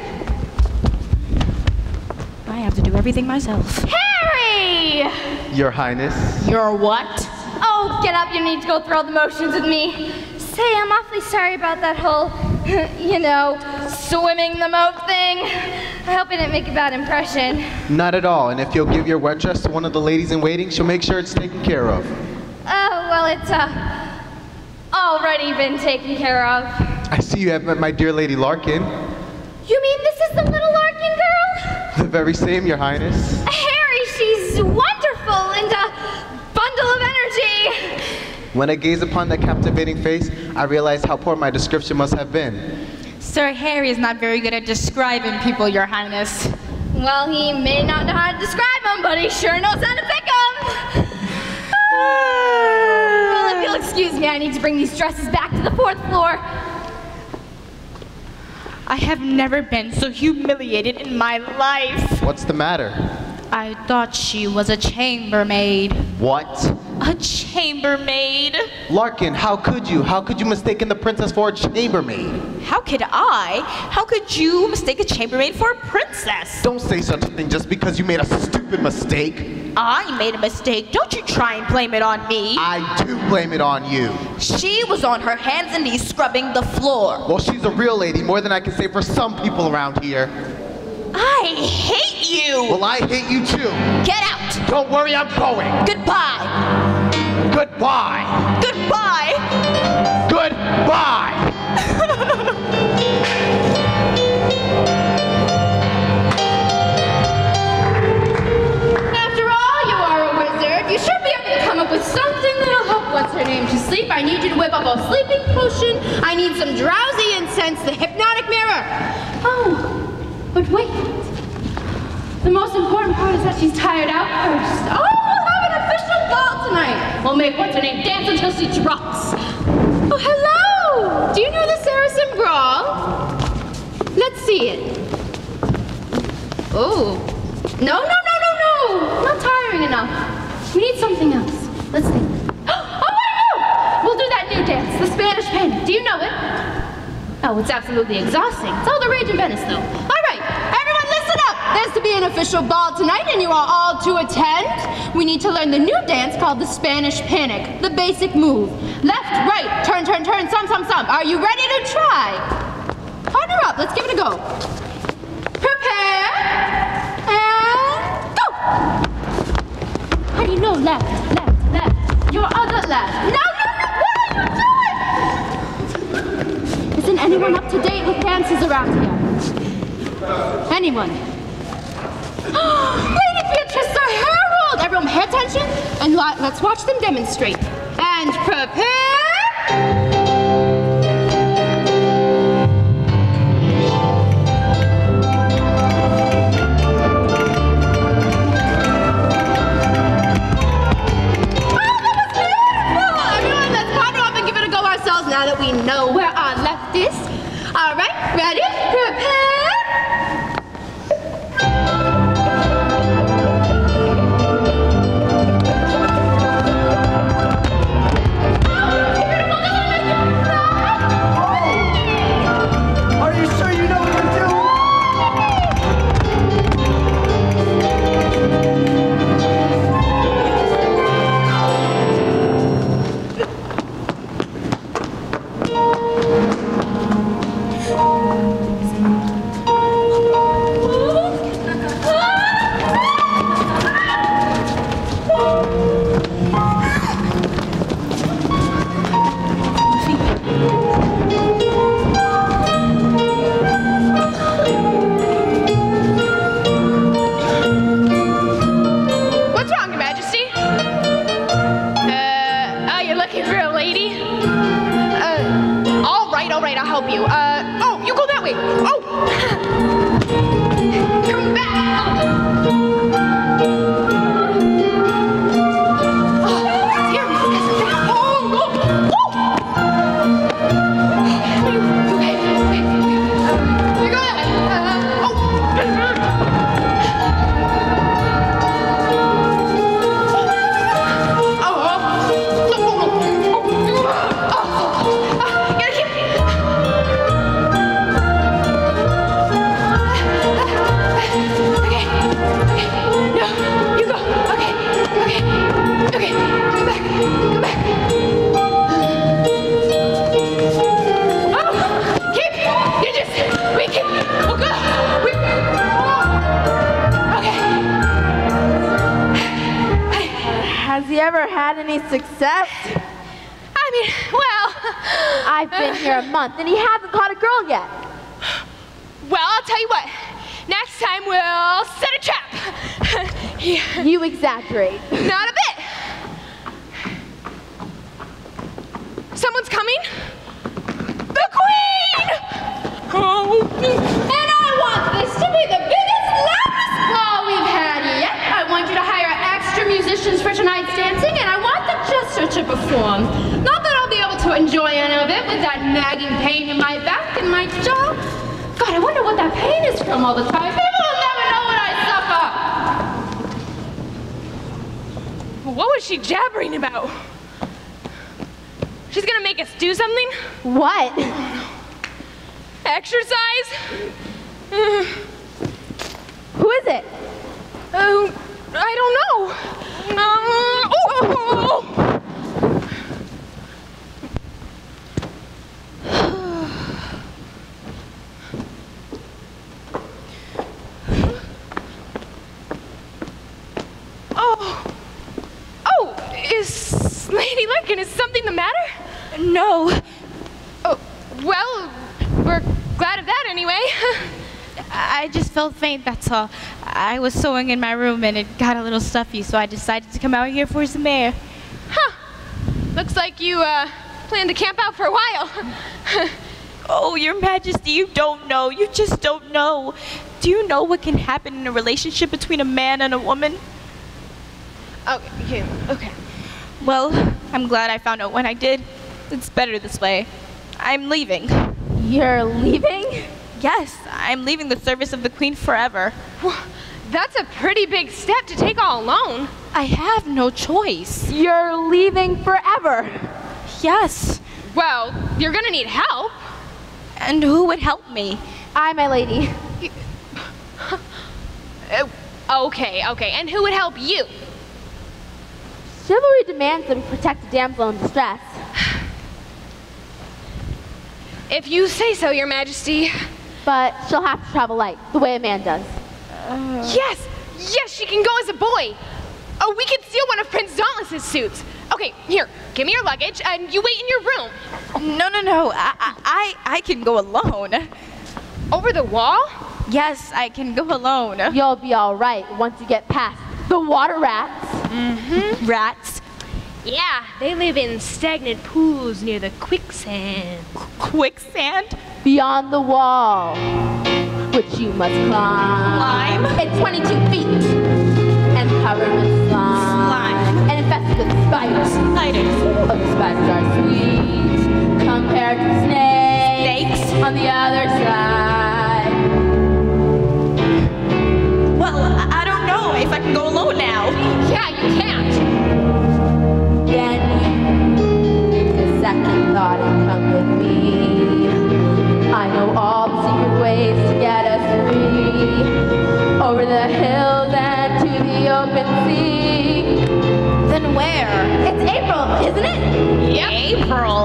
I have to do everything myself. Harry! Your Highness. You're what? Oh, get up, you need to go through all the motions with me. Say, I'm awfully sorry about that whole, you know, swimming the moat thing. I hope it didn't make a bad impression. Not at all, and if you'll give your wet dress to one of the ladies in waiting, she'll make sure it's taken care of. Oh, well, it's, uh, already been taken care of. I see you have met my dear Lady Larkin. You mean this is the little Larkin girl? The very same, Your Highness. Harry, she's wonderful and a bundle of energy. When I gaze upon that captivating face, I realize how poor my description must have been. Sir Harry is not very good at describing people, Your Highness. Well, he may not know how to describe them, but he sure knows how to pick them. Well, if you'll excuse me, I need to bring these dresses back to the fourth floor. I have never been so humiliated in my life. What's the matter? I thought she was a chambermaid. What? A chambermaid? Larkin, how could you? How could you mistake the princess for a chambermaid? How could I? How could you mistake a chambermaid for a princess? Don't say such a thing just because you made a stupid mistake. I made a mistake. Don't you try and blame it on me. I do blame it on you. She was on her hands and knees scrubbing the floor. Well, she's a real lady, more than I can say for some people around here. I hate you! Well, I hate you too. Get out! Don't worry, I'm going. Goodbye! Goodbye! Goodbye! Goodbye! After all, you are a wizard. You should be able to come up with something that'll help what's her name to sleep. I need you to whip up a sleeping potion. I need some drowsy incense, the hypnotic mirror. Oh. But wait, the most important part is that she's tired out first. Oh, we'll have an official ball tonight. We'll make what's-her-name dance until she drops. Oh, hello! Do you know the Saracen Brawl? Let's see it. Oh. No, no, no, no, no! Not tiring enough. We need something else. Let's think. Oh, I know! We'll do that new dance, the Spanish Panic. Do you know it? Oh, it's absolutely exhausting. It's all the rage in Venice, though. All right, everyone listen up! There's to be an official ball tonight and you are all to attend. We need to learn the new dance called the Spanish Panic. The basic move. Left, right, turn, turn, turn, some, some, some. Are you ready to try? Partner up, let's give it a go. Prepare, and go! How do you know left, left, left? Your other left. No, no, no, what are you doing? Isn't anyone up to date with dances around here? Anyone? Lady Beatrice or Harold! Everyone pay attention and let's watch them demonstrate. And prepare! Now that we know where our left is. All right, ready? Prepare. Are you sure you know what you're doing? Success? I mean, well... I've been here a month and he hasn't caught a girl yet. Well, I'll tell you what. Next time we'll set a trap. Yeah. You exaggerate. Not a bit. Someone's coming? The Queen! Oh. And I want this to be the biggest, loudest ball we've had yet. I want you to hire extra musicians for tonight's dancing, and I want the jester to perform. Not that I'll be able to enjoy any of it with that nagging pain in my back and my jaw. God, I wonder what that pain is from all the time. People will never know what I suffer. What was she jabbering about? She's gonna make us do something? What? Exercise? Uh, Who is it? Uh, I don't know. Uh, oh, oh, oh, oh. Oh. Oh, is Lady Larkin, is something the matter? No. Oh, well, we're glad of that anyway. I just felt faint, that's all. I was sewing in my room and it got a little stuffy, so I decided to come out here for some air. Huh. Looks like you, uh, plan to camp out for a while. Oh, Your Majesty, you don't know. You just don't know. Do you know what can happen in a relationship between a man and a woman? Okay, okay. Well, I'm glad I found out when I did. It's better this way. I'm leaving. You're leaving? Yes, I'm leaving the service of the Queen forever. That's a pretty big step to take all alone. I have no choice. You're leaving forever? Yes. Well, you're gonna need help. And who would help me? I, my lady. Uh, okay, okay. And who would help you? Chivalry demands that we protect a damsel in distress. If you say so, Your Majesty. But she'll have to travel light, the way a man does. Uh... Yes! Yes, she can go as a boy! Oh, we could steal one of Prince Dauntless's suits. Okay, here, give me your luggage, and you wait in your room. No, no, no, I, I, I can go alone. Over the wall? Yes, I can go alone. You'll be all right once you get past the water rats. Mm-hmm. Rats? Yeah, they live in stagnant pools near the quicksand. Quicksand? Beyond the wall, which you must climb. Climb? It's twenty-two feet and covered with slime. Slime. And infested with spiders. Spiders. But the spiders are sweet compared to snakes. Snakes? On the other side. Well, I don't know if I can go alone now. Yeah, you can't. Then you take a second thought and come with me. I know all the secret ways to get us free. Over the hills and to the open sea. Then where? It's April, isn't it? Yep. April.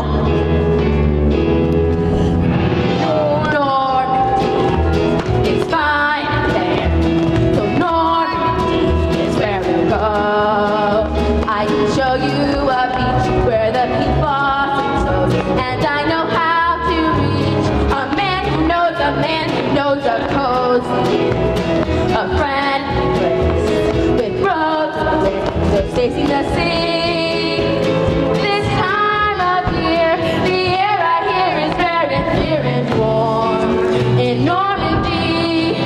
Normandy is fine and fair. So Normandy is where we'll go. I can show you a beach where the pink blossoms grow. And I know how to reach a man who knows a man who knows a cozy, a friendly place with roads and windows facing the sea. This time of year, the air I hear is very clear and warm in Normandy.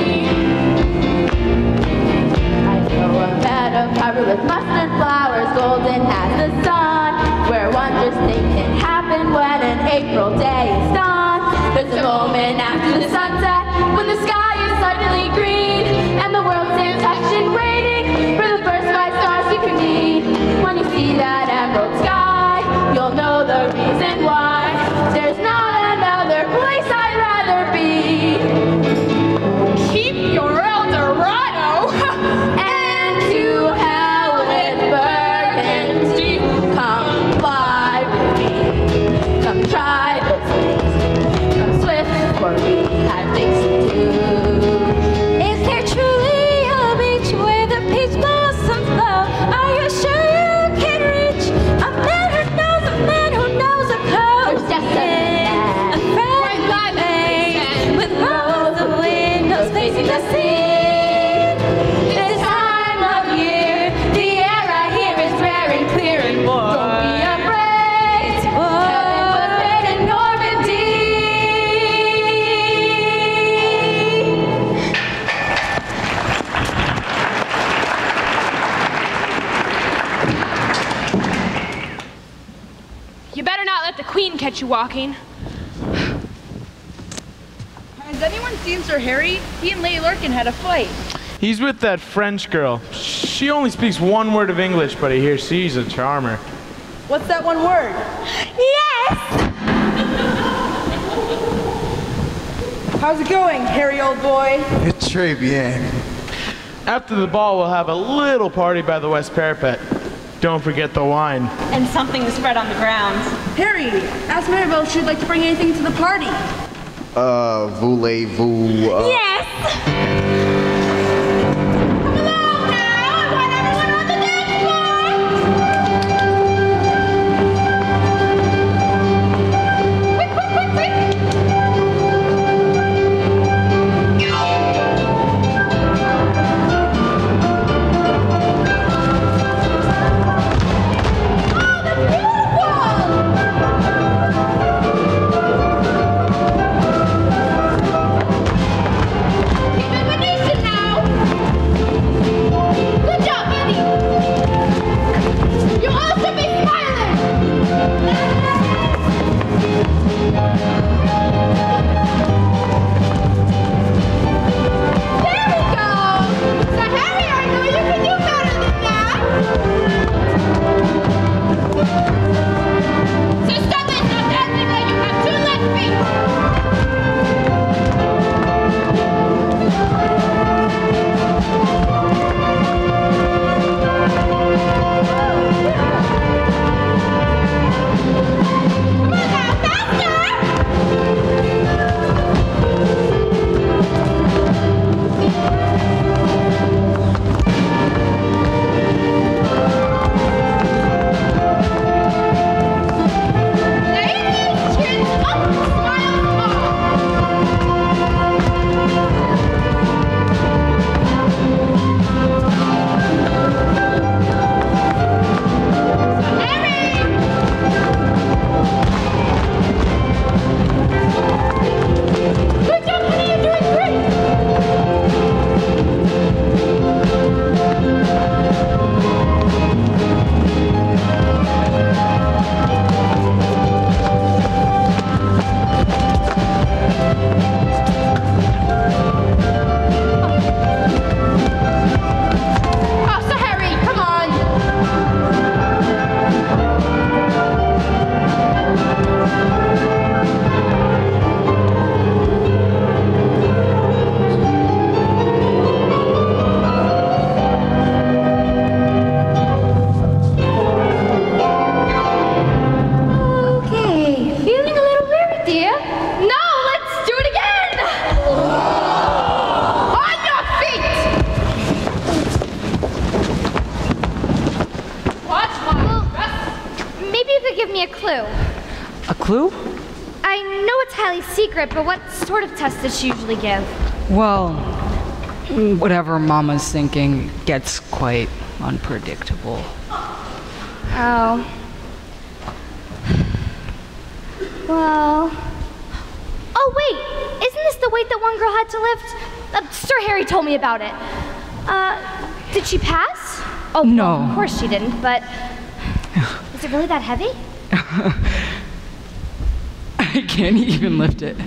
I know a meadow covered with mustard flowers, golden as the sun, where wondrous things can happen when an April day is done. There's a moment after the sunset when the sky is suddenly green and the world stands hushed and waiting for the first five stars you can need. When you see that emerald sky, you'll know the reason why. There's not another place I'd rather be. Keep your El Dorado. And to hell with Burgundy. Come fly with me. Come try those things. Come swift, for we have things to do. Is there truly a beach where the peach blossoms flow? Are you sure you can reach a man who knows a man who knows a coast? There's just a man. A friendly place with rows of windows facing the sea. This time of year, the air I hear is rare and clear and warm. Don't be afraid. It's warm. Heaven was made in Normandy. You better not let the Queen catch you walking. Has anyone seen Sir Harry? He and Lady Larkin had a fight. He's with that French girl. She only speaks one word of English, but I hear she's a charmer. What's that one word? Yes! How's it going, Harry, old boy? Très bien. After the ball, we'll have a little party by the West Parapet. Don't forget the wine. And something to spread on the ground. Harry, ask Maribel if she'd like to bring anything to the party. Uh, voulez-vous, uh... Yes! Keep it could give me a clue. A clue? I know it's highly secret, but what sort of test does she usually give? Well, whatever Mama's thinking gets quite unpredictable. Oh. Well. Oh, wait! Isn't this the weight that one girl had to lift? Uh, Sir Harry told me about it. Uh, did she pass? Oh, no. Well, of course she didn't, but. Is it really that heavy? I can't even lift it.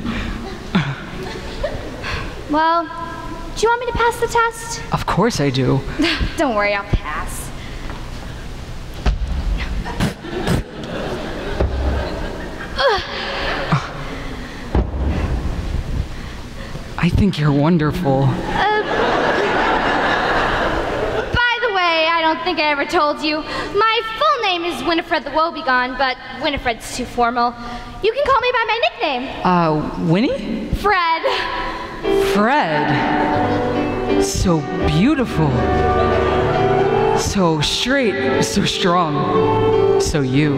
Well, do you want me to pass the test? Of course I do. Don't worry, I'll pass. I think you're wonderful. Uh, by the way, I don't think I ever told you. My full name is Winifred the Woebegone, but Winifred's too formal. You can call me by my nickname. Uh, Winnie? Fred. Fred. So beautiful. So straight. So strong. So you.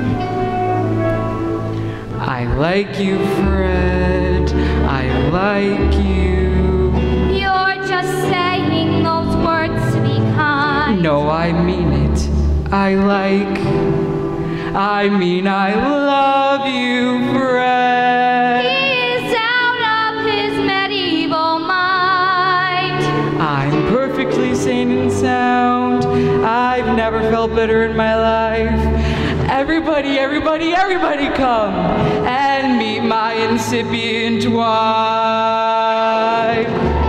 I like you, Fred. I like you. You're just saying those words to be kind. No, I mean it. I like. I mean, I love you, Fred. He is out of his medieval mind. I'm perfectly sane and sound. I've never felt better in my life. Everybody, everybody, everybody come and meet my incipient wife.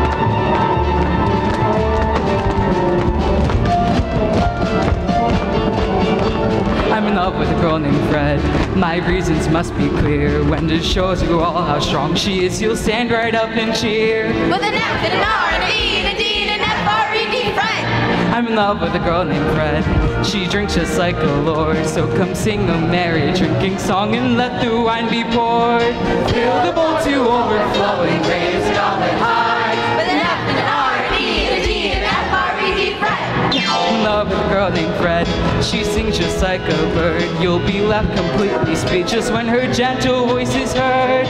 I'm in love with a girl named Fred. My reasons must be clear. When it shows you all how strong she is, you'll stand right up and cheer. With an F and an R and an E and a D and an F R E D, Fred. I'm in love with a girl named Fred. She drinks just like a lord. So come sing a merry drinking song and let the wine be poured. Fill the bowl to overflowing, raise it all at high. With an F and an R and an E and a D and an F R E D, Fred. I'm in love with a girl named Fred. She sings just like a bird. You'll be left completely speechless when her gentle voice is heard.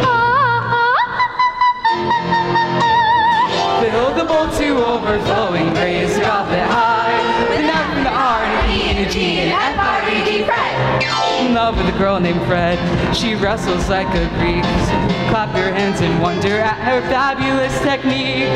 Fill the bowl to overflowing, raise it up at high. With an F and an R and an E and a D and an F R E D, Fred. I'm in love with a girl named Fred. She wrestles like a Greek. Clap your hands in wonder at her fabulous technique.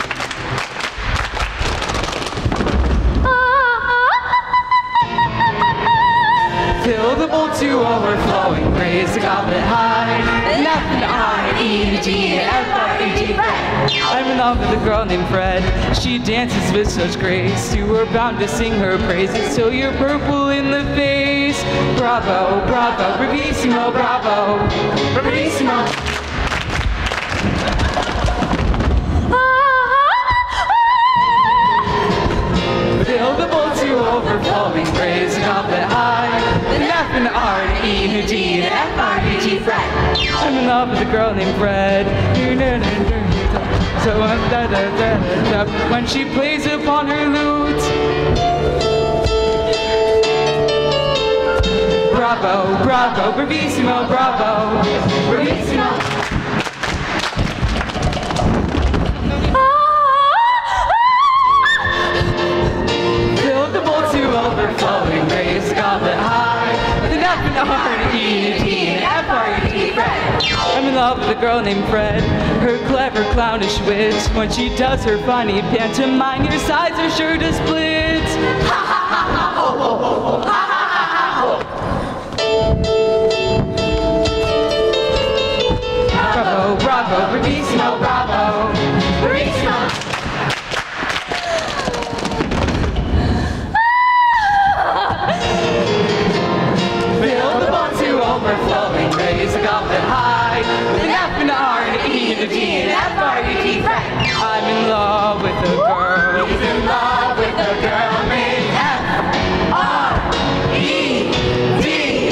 Fill the bowl to overflowing, raise the goblet high. An F and an R and an E and a D and an F R E D, Fred. I'm in love with a girl named Fred. She dances with such grace. You are bound to sing her praises till you're purple in the face. Bravo, bravo, bravissimo, bravo, bravissimo. Fill the bowl to overflowing, raise the goblet high. An F and an R and an E and a D and an F R E D, Fred. I'm in love with a girl named Fred. So uh, da, da, da, da, when she plays upon her lute. Bravo, bravo, bravissimo, bravo, bravissimo. Overflowing, raise the goblet high. With an F and an R and an E and a D and an F R E D, Fred. I'm in love with a girl named Fred. Her clever clownish wit. When she does her funny pantomime, your sides are sure to split. Ha ha ha ha ho ho ho ho. Ha ha ha ha ho. Bravo, bravo, bravissimo, bravo, bravissimo. Overflowing, raise a goblet high. With an F and an R and an E and a D and an F R E D, Fred. I'm in love with a girl. He's in love with a girl named F R E D.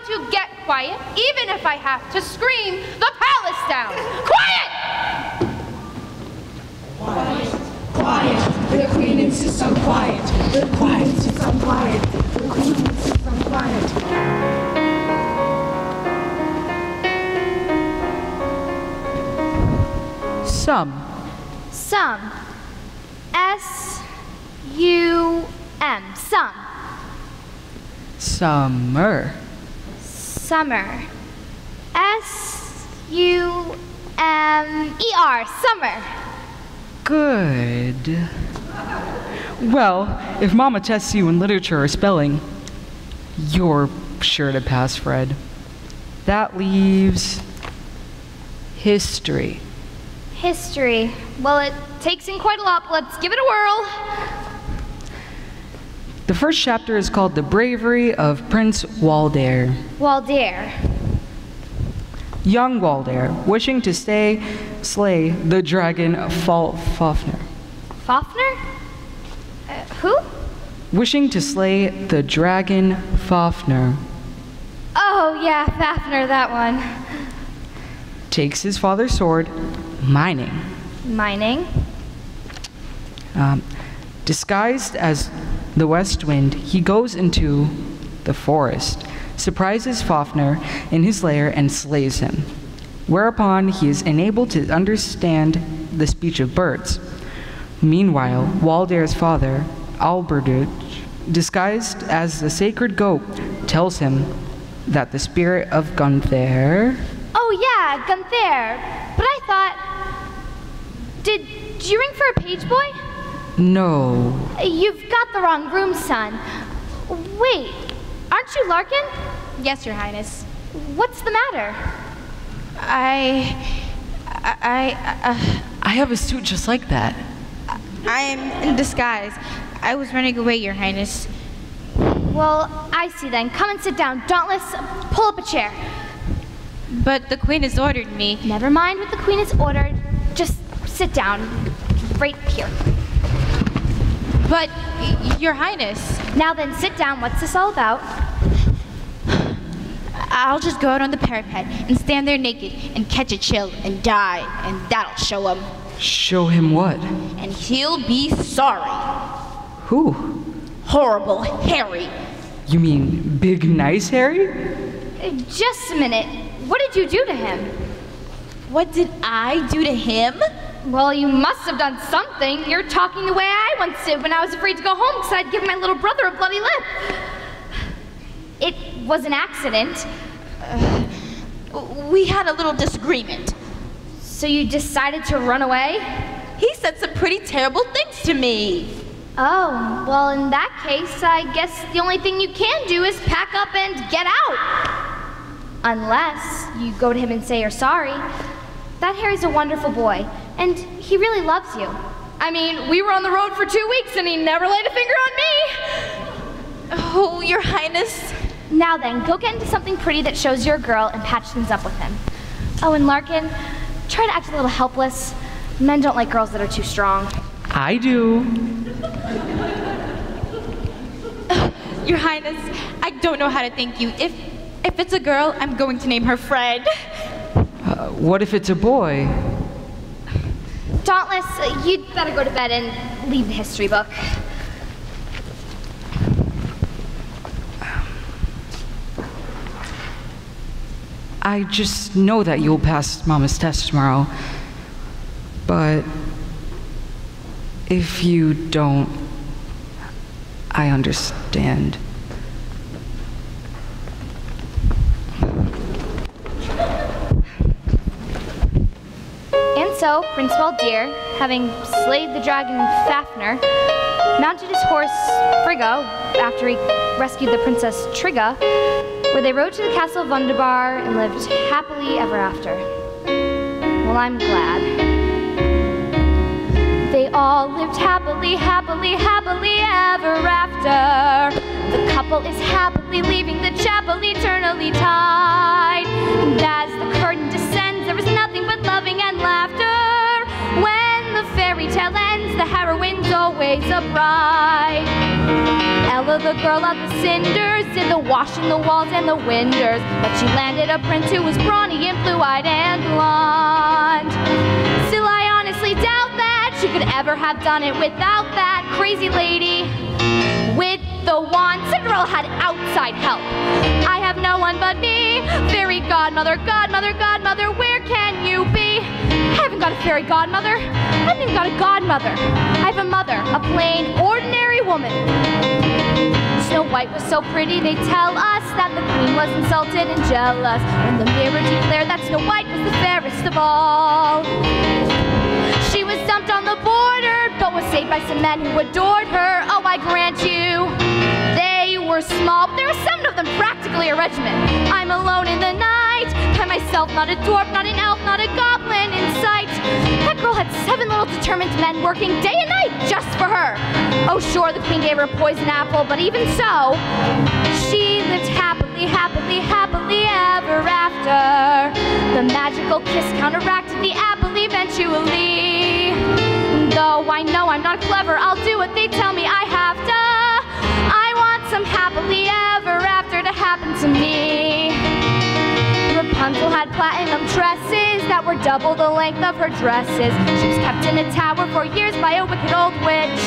going to get quiet, even if I have to scream the palace down. Quiet! Quiet, quiet. The queen insists on quiet. The queen insists on quiet. The queen insists on quiet. Some. Some. S U M. Some. Summer. Summer. S U M E R. Summer. Good. Well, if Mama tests you in literature or spelling, you're sure to pass, Fred. That leaves history. History. Well, it takes in quite a lot, but let's give it a whirl. The first chapter is called The Bravery of Prince Waldair. Waldair. Young Waldair, wishing to stay, slay the dragon Fal- Fafnir. Fafnir? Uh, who? Wishing to slay the dragon Fafnir. Oh, yeah, Fafnir, that one. Takes his father's sword, mining. Mining. Um, disguised as the West Wind, he goes into the forest, surprises Fafnir in his lair, and slays him. Whereupon he is enabled to understand the speech of birds. Meanwhile, Waldair's father, Alberduch, disguised as the sacred goat, tells him that the spirit of Gunther... Oh, yeah, Gunther. But I thought... Did, did you ring for a page boy? No. You've got the wrong room, son. Wait, aren't you Larkin? Yes, Your Highness. What's the matter? I... I... I, uh, I have a suit just like that. I am in disguise. I was running away, Your Highness. Well, I see then. Come and sit down. Dauntless, pull up a chair. But the Queen has ordered me. Never mind what the Queen has ordered. Just sit down. Right here. But, Your Highness... Now then, sit down. What's this all about? I'll just go out on the parapet and stand there naked and catch a chill and die, and that'll show him. Show him what? And he'll be sorry. Who? Horrible Harry. You mean Big Nice Harry? Just a minute. What did you do to him? What did I do to him? Well, you must have done something. You're talking the way I once did when I was afraid to go home because I'd given my little brother a bloody lip. It was an accident. Uh, we had a little disagreement. So you decided to run away? He said some pretty terrible things to me. Oh, well, in that case, I guess the only thing you can do is pack up and get out. Unless you go to him and say you're sorry. That Harry's a wonderful boy, and he really loves you. I mean, we were on the road for two weeks and he never laid a finger on me. Oh, Your Highness. Now then, go get into something pretty that shows you're a girl and patch things up with him. Oh, and Larkin, try to act a little helpless. Men don't like girls that are too strong. I do. Your Highness, I don't know how to thank you. If if it's a girl, I'm going to name her Fred. Uh, what if it's a boy? Dauntless, uh, you'd better go to bed and leave the history book. I just know that you'll pass Mama's test tomorrow. But if you don't, I understand. And so, Prince Waldair, having slayed the dragon Fafnir, mounted his horse Frigga after he rescued the Princess Trigga, where they rode to the castle of Wunderbar and lived happily ever after. Well, I'm glad. They all lived happily, happily, happily ever after. The couple is happily leaving the chapel eternally tied. And as the curtain descends, there is nothing but loving and laughter. When the the fairy tale ends, the heroine's always a bride. Ella, the girl of the cinders, did the washing the walls and the windows, but she landed a prince who was brawny and blue-eyed and blonde. Still, I honestly doubt that she could ever have done it without that crazy lady with the wand. Cinderella had outside help. I have no one but me. Fairy godmother, godmother, godmother, where can you be? I haven't got a fairy godmother. I haven't even got a godmother. I have a mother, a plain, ordinary woman. Snow White was so pretty, they tell us that the queen was insulted and jealous when the mirror declared that Snow White was the fairest of all. She was dumped on the border, but was saved by some men who adored her. Oh, I grant you, they were small, but there were seven of them, practically a regiment. I'm alone in the night, by myself, not a dwarf, not an elf, not a goblin in sight. That girl had seven little determined men working day and night just for her. Oh, sure, the queen gave her a poison apple, but even so, she lived happily, happily, happily ever after. The magical kiss counteracted the apple eventually. Though I know I'm not clever, I'll do what they tell me I have to. I want some happily ever after to happen to me. Rapunzel had platinum tresses that were double the length of her dresses. She was kept in a tower for years by a wicked old witch.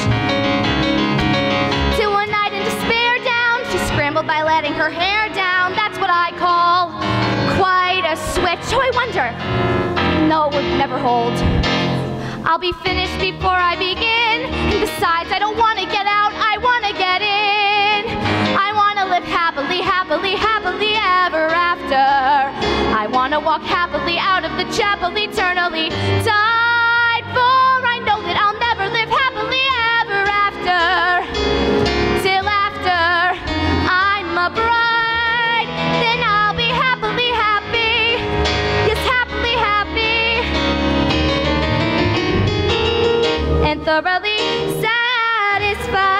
Till one night in despair down, she scrambled by letting her hair down. That's what I call quite a switch. Oh, I wonder. No, it would never hold. I'll be finished before I begin. And besides, I don't want to get out, I want to get in. I want to live happily, happily, happily ever after. I want to walk happily out of the chapel eternally died for. I know that I'll never live happily ever after. Till after I'm a bride, then I'll be happily happy. Yes, happily happy. And thoroughly satisfied.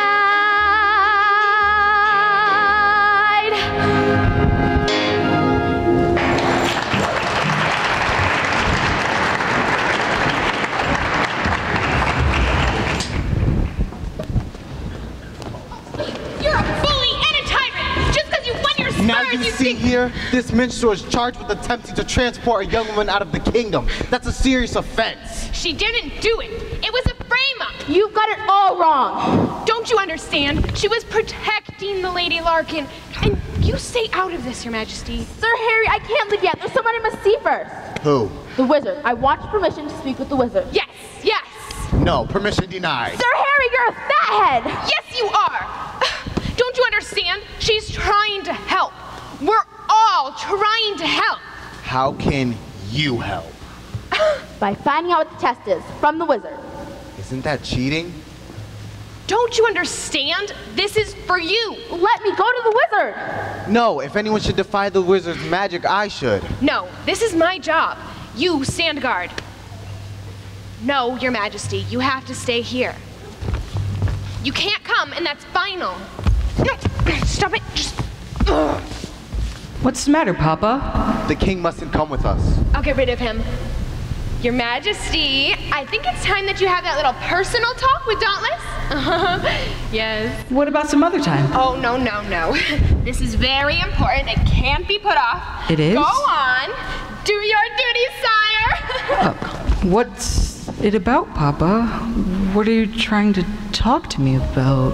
You're a bully and a tyrant! Just because you won your spurs, Now you you see think- here, this minstrel is charged with attempting to transport a young woman out of the kingdom. That's a serious offense. She didn't do it. It was a frame-up. You've got it all wrong. Don't you understand? She was protecting the Lady Larkin. And you stay out of this, Your Majesty. Sir Harry, I can't leave yet. There's someone I must see first. Who? The wizard. I want permission to speak with the wizard. Yes, yes. No, permission denied. Sir Harry, you're a fathead. Yes, you are. Don't you understand? She's trying to help. We're all trying to help. How can you help? By finding out what the test is from the wizard. Isn't that cheating? Don't you understand? This is for you. Let me go to the wizard. No, if anyone should defy the wizard's magic, I should. No, this is my job. You stand guard. No, Your Majesty, you have to stay here. You can't come, and that's final. No, stop it. Just. Ugh. What's the matter, Papa? The king mustn't come with us. I'll get rid of him. Your Majesty, I think it's time that you have that little personal talk with Dauntless. Yes. What about some other time? Oh, no, no, no. This is very important. It can't be put off. It is? Go on. Do your duty, sire. Uh, what's it about, Papa? What are you trying to talk to me about?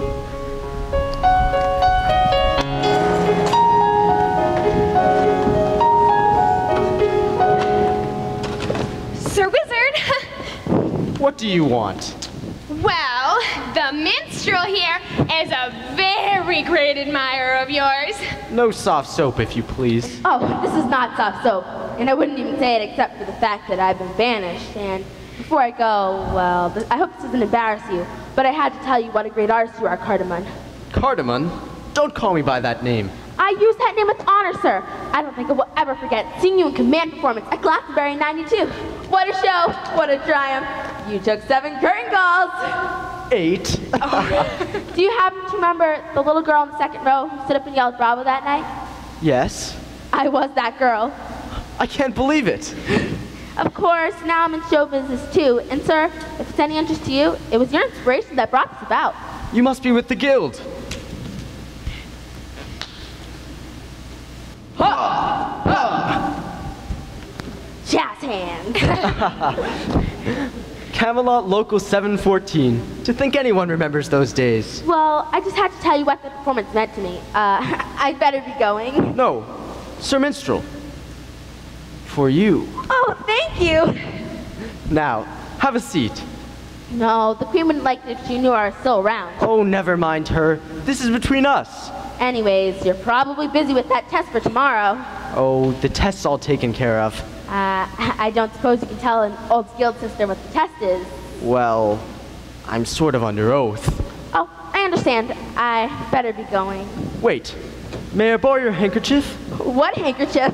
Sir Wizard. What do you want? Well, the minstrel here is a very great admirer of yours. No soft soap, if you please. Oh, this is not soft soap. And I wouldn't even say it except for the fact that I've been banished. And before I go, well, th I hope this doesn't embarrass you, but I had to tell you what a great artist you are, Cardamon. Cardamon? Don't call me by that name. I use that name with honor, sir. I don't think I will ever forget seeing you in command performance at Glastonbury in ninety-two. What a show, what a triumph. You took seven curtain calls. Eight. Do you happen to remember the little girl in the second row who stood up and yelled bravo that night? Yes. I was that girl. I can't believe it. Of course, now I'm in show business too. And sir, if it's any interest to you, it was your inspiration that brought this about. You must be with the guild. Ha! Ha! Jazz hands. Camelot Local seven fourteen. To think anyone remembers those days. Well, I just had to tell you what the performance meant to me. Uh, I'd better be going. No, Sir Minstrel. For you. Oh, thank you. Now, have a seat. No, the queen wouldn't like it if she knew I was still around. Oh, never mind her. This is between us. Anyways, you're probably busy with that test for tomorrow. Oh, the test's all taken care of. Uh, I don't suppose you can tell an old guild sister what the test is. Well, I'm sort of under oath. Oh, I understand. I better be going. Wait, may I borrow your handkerchief? What handkerchief?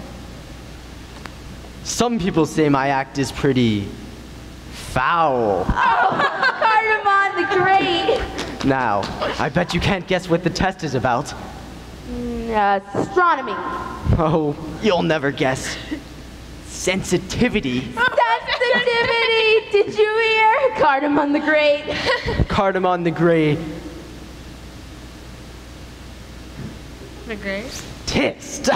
Some people say my act is pretty foul. Oh, Cardamon the Great. Now, I bet you can't guess what the test is about. Mm, uh, astronomy. Oh, you'll never guess. Sensitivity. Sensitivity! Did you hear? Cardamon the Great. Cardamon the Great. The Great? Test.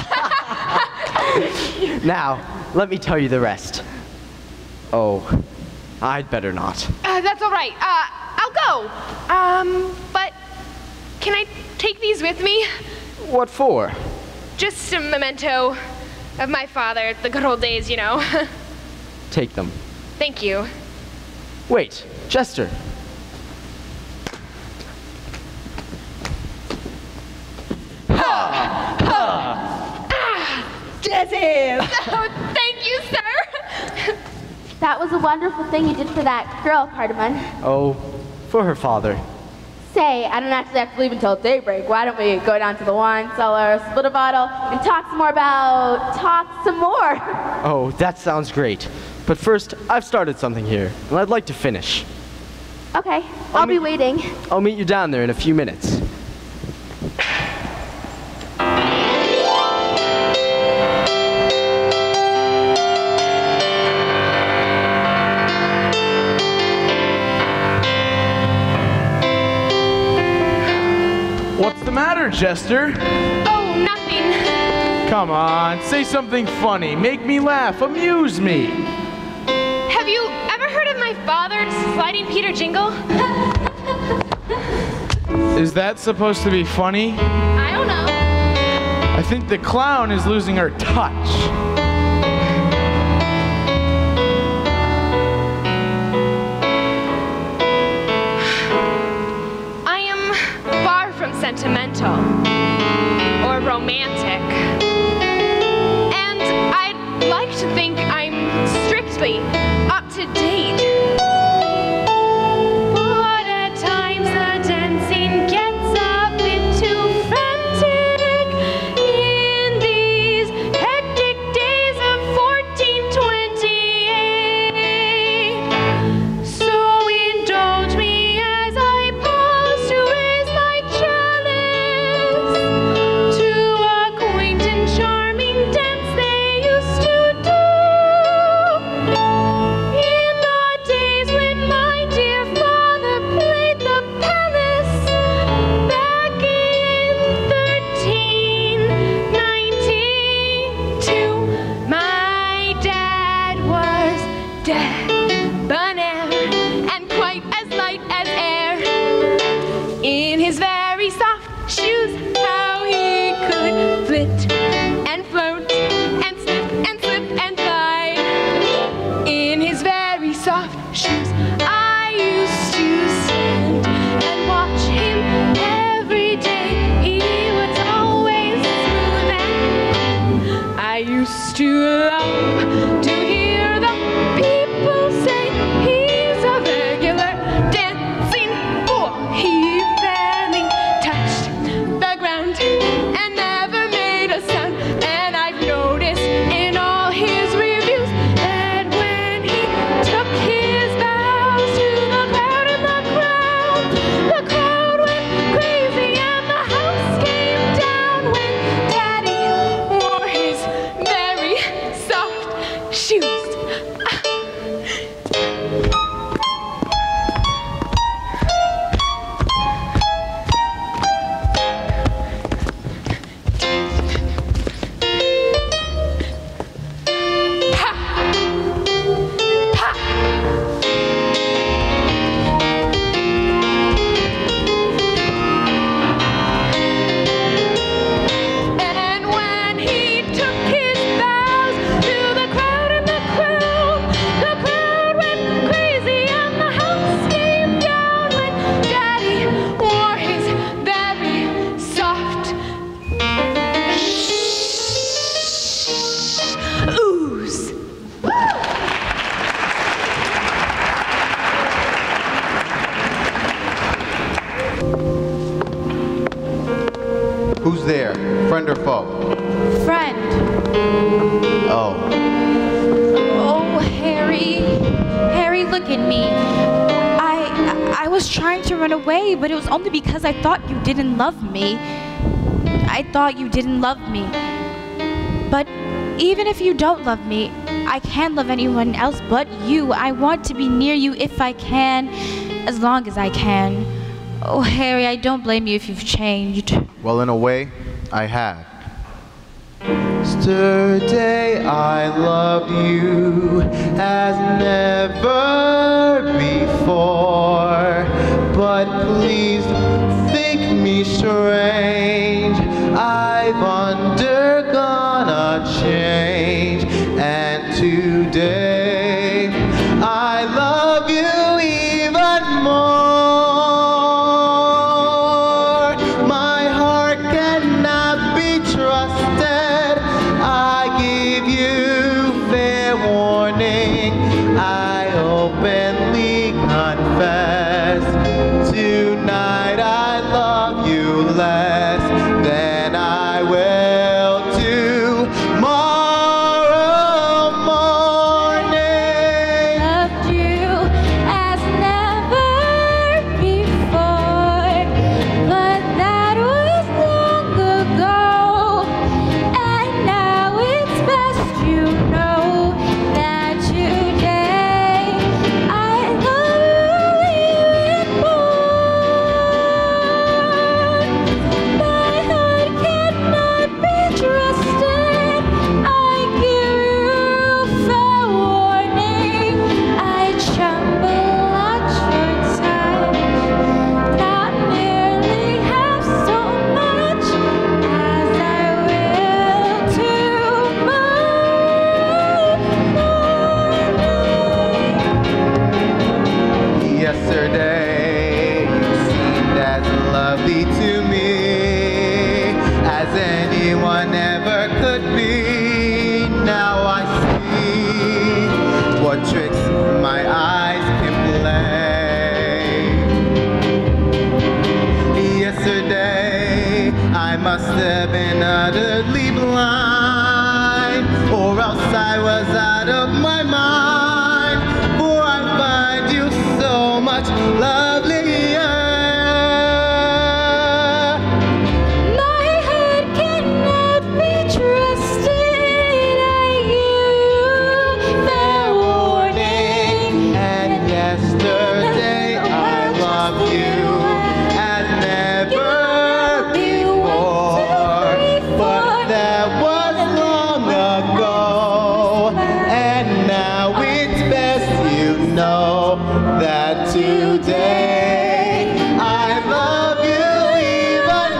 Now, let me tell you the rest. Oh, I'd better not. Uh, that's all right. Uh, I'll go. Um, but can I take these with me? What for? Just a memento of my father, the good old days, you know. Take them. Thank you. Wait, Jester. Ha! Ha! Ah! Jesse! Oh, thank you, sir. That was a wonderful thing you did for that girl, Cardamon. Oh, for her father. Say, I don't actually have to leave until daybreak. Why don't we go down to the wine cellar, split a bottle, and talk some more about... talk some more. Oh, that sounds great. But first, I've started something here, and I'd like to finish. Okay, I'll, I'll be waiting. I'll meet you down there in a few minutes. What's the matter, Jester? Oh, nothing. Come on, say something funny. Make me laugh. Amuse me. Have you ever heard of my father, Sliding Peter Jingle? Is that supposed to be funny? I don't know. I think the clown is losing her touch. Sentimental or romantic, and I'd like to think I'm strictly up to date. But at times the dancing gets a bit too frantic in these hectic days of fourteen twenty-eight. So indulge me as I pause to raise my Friend or foe? Friend. Oh. Oh, Harry. Harry, look at me. I, I was trying to run away, but it was only because I thought you didn't love me. I thought you didn't love me. But even if you don't love me, I can't love anyone else but you. I want to be near you if I can, as long as I can. Oh, Harry, I don't blame you if you've changed. Well, in a way, I have. Yesterday I loved you as never before, but please think me strange. I've undergone a change, and today I love you even more. My heart cannot be trusted. I give you fair warning. I openly confess. Tonight I love you less than I will tomorrow morning. Loved you as never before, but that was long ago, and now it's best you know that today I love you even more. My heart cannot be trusted. I give you fair warning. I tremble at your touch, not nearly half so much as I will tomorrow. Yesterday you seemed as lovely to me as anyone ever could be. Now I see what tricks my eyes can play. Yesterday I must have been utterly blind, or else I was out of my mind, for I find you so much lovelier. My heart cannot be trusted. I give you fair warning. And yesterday I loved you as never before, but that was long ago, and now it's best you know that today I love you even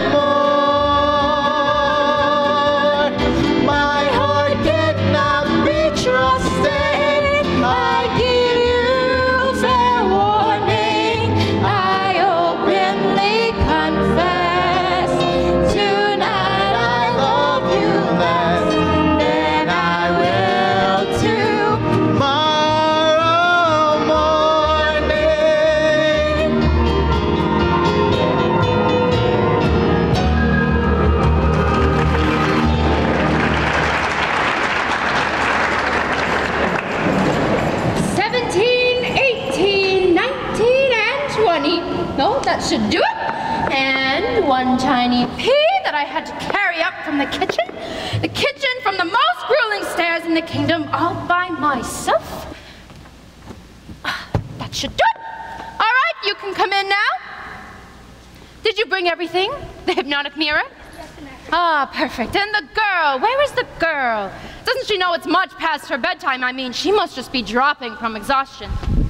more. My heart cannot be trusted. I give you fair warning. I openly confess. Tonight I love you less than I will tomorrow morning. seventeen, eighteen, nineteen, and twenty. No, that should do it. And one tiny pea that I had to carry up from the kitchen. The kitchen from the most grueling stairs in the kingdom all by myself. Ah, that should do it. All right, you can come in now. Did you bring everything? The hypnotic mirror? Ah, perfect. And the girl, where is the girl? Doesn't she know it's much past her bedtime? I mean, she must just be dropping from exhaustion.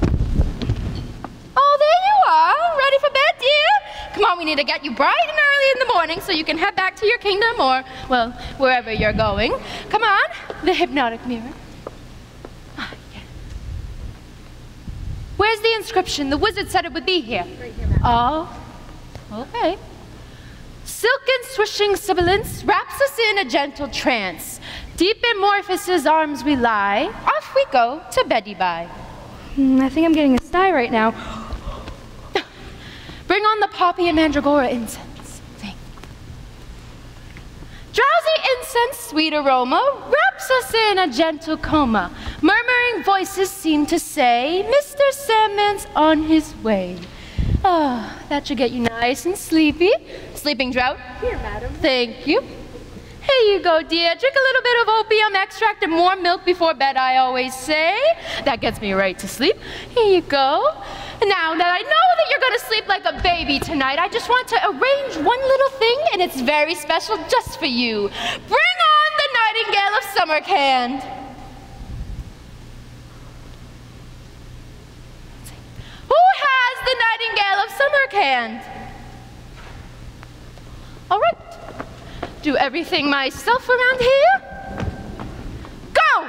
Oh, there you are, ready for bed, dear? Come on, we need to get you bright and early in the morning so you can head back to your kingdom or, well, wherever you're going. Come on, the hypnotic mirror. Ah, yeah. Where's the inscription? The wizard said it would be here. Right here, ma'am. Oh, okay. Silken swishing sibilance wraps us in a gentle trance. Deep in Morpheus's arms we lie. Off we go to beddy bye. Hmm, I think I'm getting a sty right now. Bring on the poppy and mandragora incense. Think. scent sweet aroma wraps us in a gentle coma. Murmuring voices seem to say, Mister Sandman's on his way. Ah, oh, that should get you nice and sleepy. Sleeping draught? Here, madam. Thank you. Here you go, dear. Drink a little bit of opium extract and more milk before bed, I always say. That gets me right to sleep. Here you go. Now that I know that you're going to sleep like a baby tonight, I just want to arrange one little thing, and it's very special just for you. Bring on the Nightingale of Samarkand. Who has the Nightingale of Samarkand? All right. Do everything myself around here. Go!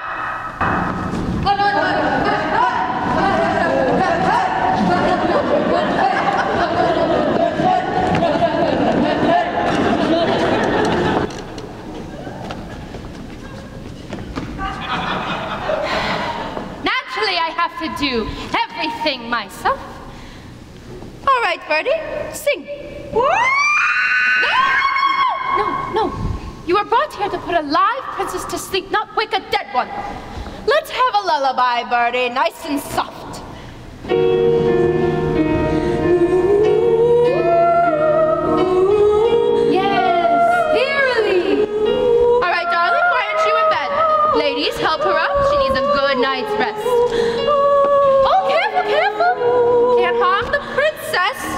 Naturally, I have to do everything myself. All right, Birdie, sing. No, no. You were brought here to put a live princess to sleep, not wake a dead one. Let's have a lullaby, Birdie, nice and soft. Yes, eerily. All right, darling, why aren't you in bed? Ladies, help her up. She needs a good night's rest. Oh, careful, careful. Can't harm the princess.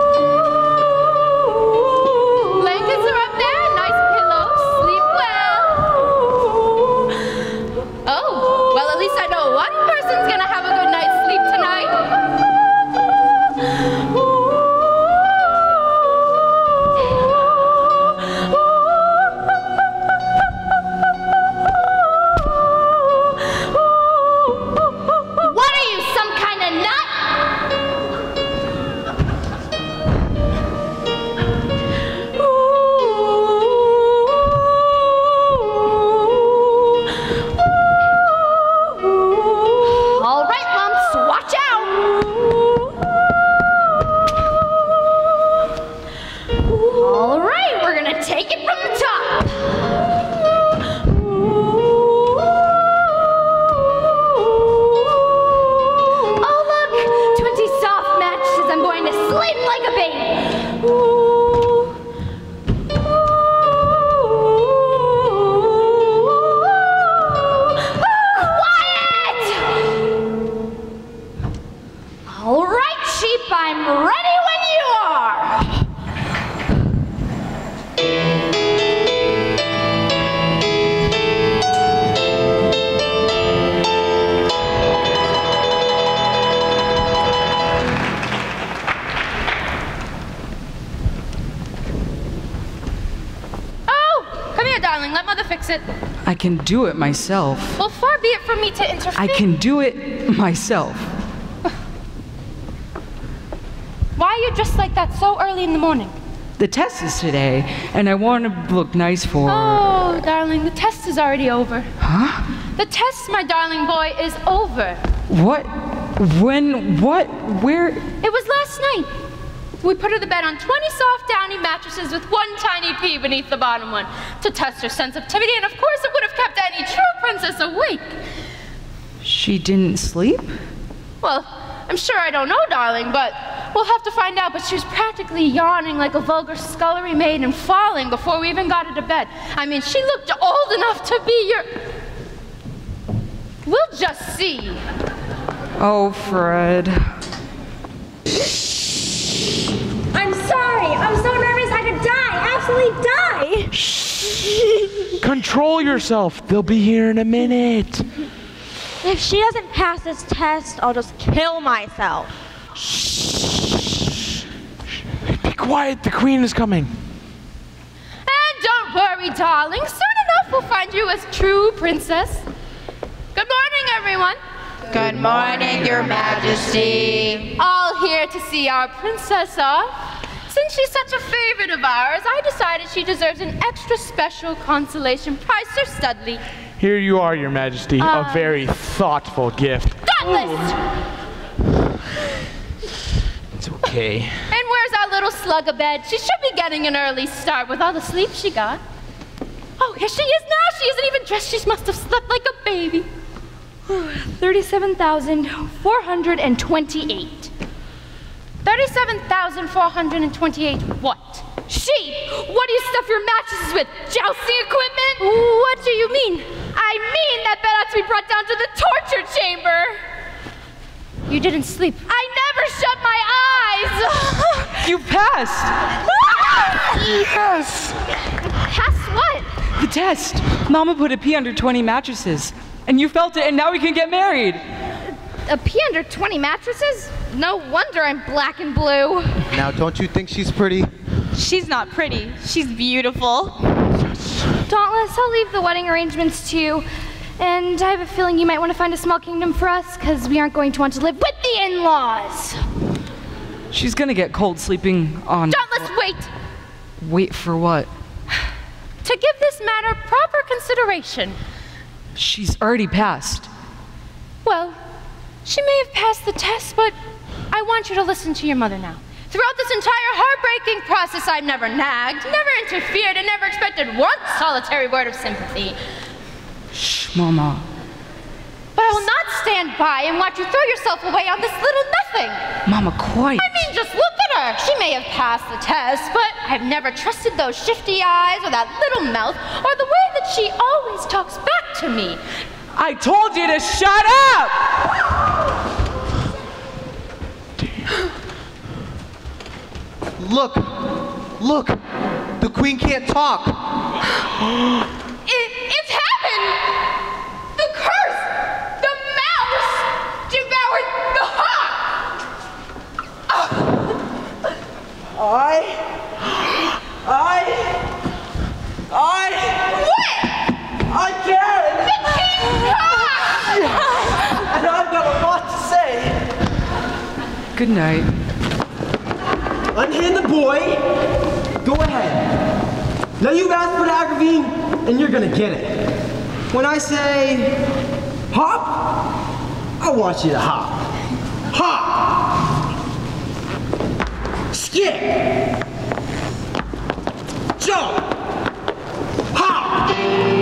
I can do it myself. Well, far be it from me to interfere. I can do it myself. Why are you dressed like that so early in the morning? The test is today, and I want to look nice for... Oh, darling, the test is already over. Huh? The test, my darling boy, is over. What? When? What? Where? It was last night. We put her to bed on twenty soft, downy mattresses with one tiny pea beneath the bottom one to test her sensitivity, and of course it would have kept any true princess awake. She didn't sleep? Well, I'm sure I don't know, darling, but we'll have to find out. But she was practically yawning like a vulgar scullery maid and falling before we even got her to bed. I mean, she looked old enough to be your... We'll just see. Oh, Fred. I'm sorry. I'm so nervous I could die. Absolutely die. Shh. Control yourself. They'll be here in a minute. If she doesn't pass this test, I'll just kill myself. Shh. Be quiet. The queen is coming. And don't worry, darling. Soon enough we'll find you as true princess. Good morning, everyone. Good morning, Your Majesty. All here to see our princess off. Since she's such a favorite of ours, I decided she deserves an extra special consolation prize, Sir Studley. Here you are, Your Majesty. Uh, a very thoughtful gift. Gutless! It's okay. And where's our little slug of bed? She should be getting an early start with all the sleep she got. Oh, Here she is now. She isn't even dressed. She must have slept like a baby. thirty-seven thousand four hundred twenty-eight. thirty-seven thousand four hundred twenty-eight what? Sheep! What do you stuff your mattresses with? Jousting equipment? What do you mean? I mean that bed ought to be brought down to the torture chamber. You didn't sleep. I never shut my eyes. You passed! Yes! Passed what? The test. Mama put a pee under twenty mattresses. And you felt it, and now we can get married. A pee under twenty mattresses? No wonder I'm black and blue. Now, don't you think she's pretty? She's not pretty. She's beautiful. Dauntless, I'll leave the wedding arrangements to you. And I have a feeling you might want to find a small kingdom for us, because we aren't going to want to live with the in-laws. She's gonna get cold sleeping on... Dauntless, wait! Wait for what? To give this matter proper consideration. She's already passed. Well, she may have passed the test, but I want you to listen to your mother now. Throughout this entire heartbreaking process, I've never nagged, never interfered, and never expected one solitary word of sympathy. Shh, Mama. But I will not stand by and watch you throw yourself away on this little nothing. Mama, quiet. I mean, just look at her. She may have passed the test, but I've never trusted those shifty eyes or that little mouth or the way that she always talks back to me. I told you to shut up! Look, look, the queen can't talk. It, it's happened! The curse! The mouse devoured the hawk! I... I... I... What? I can! The king hawk! And I've got a lot to say. Good night. Unhand the boy. Go ahead. Now you've asked for the Agravine, and you're gonna get it. When I say hop, I want you to hop. Hop. Skip. Jump. Hop.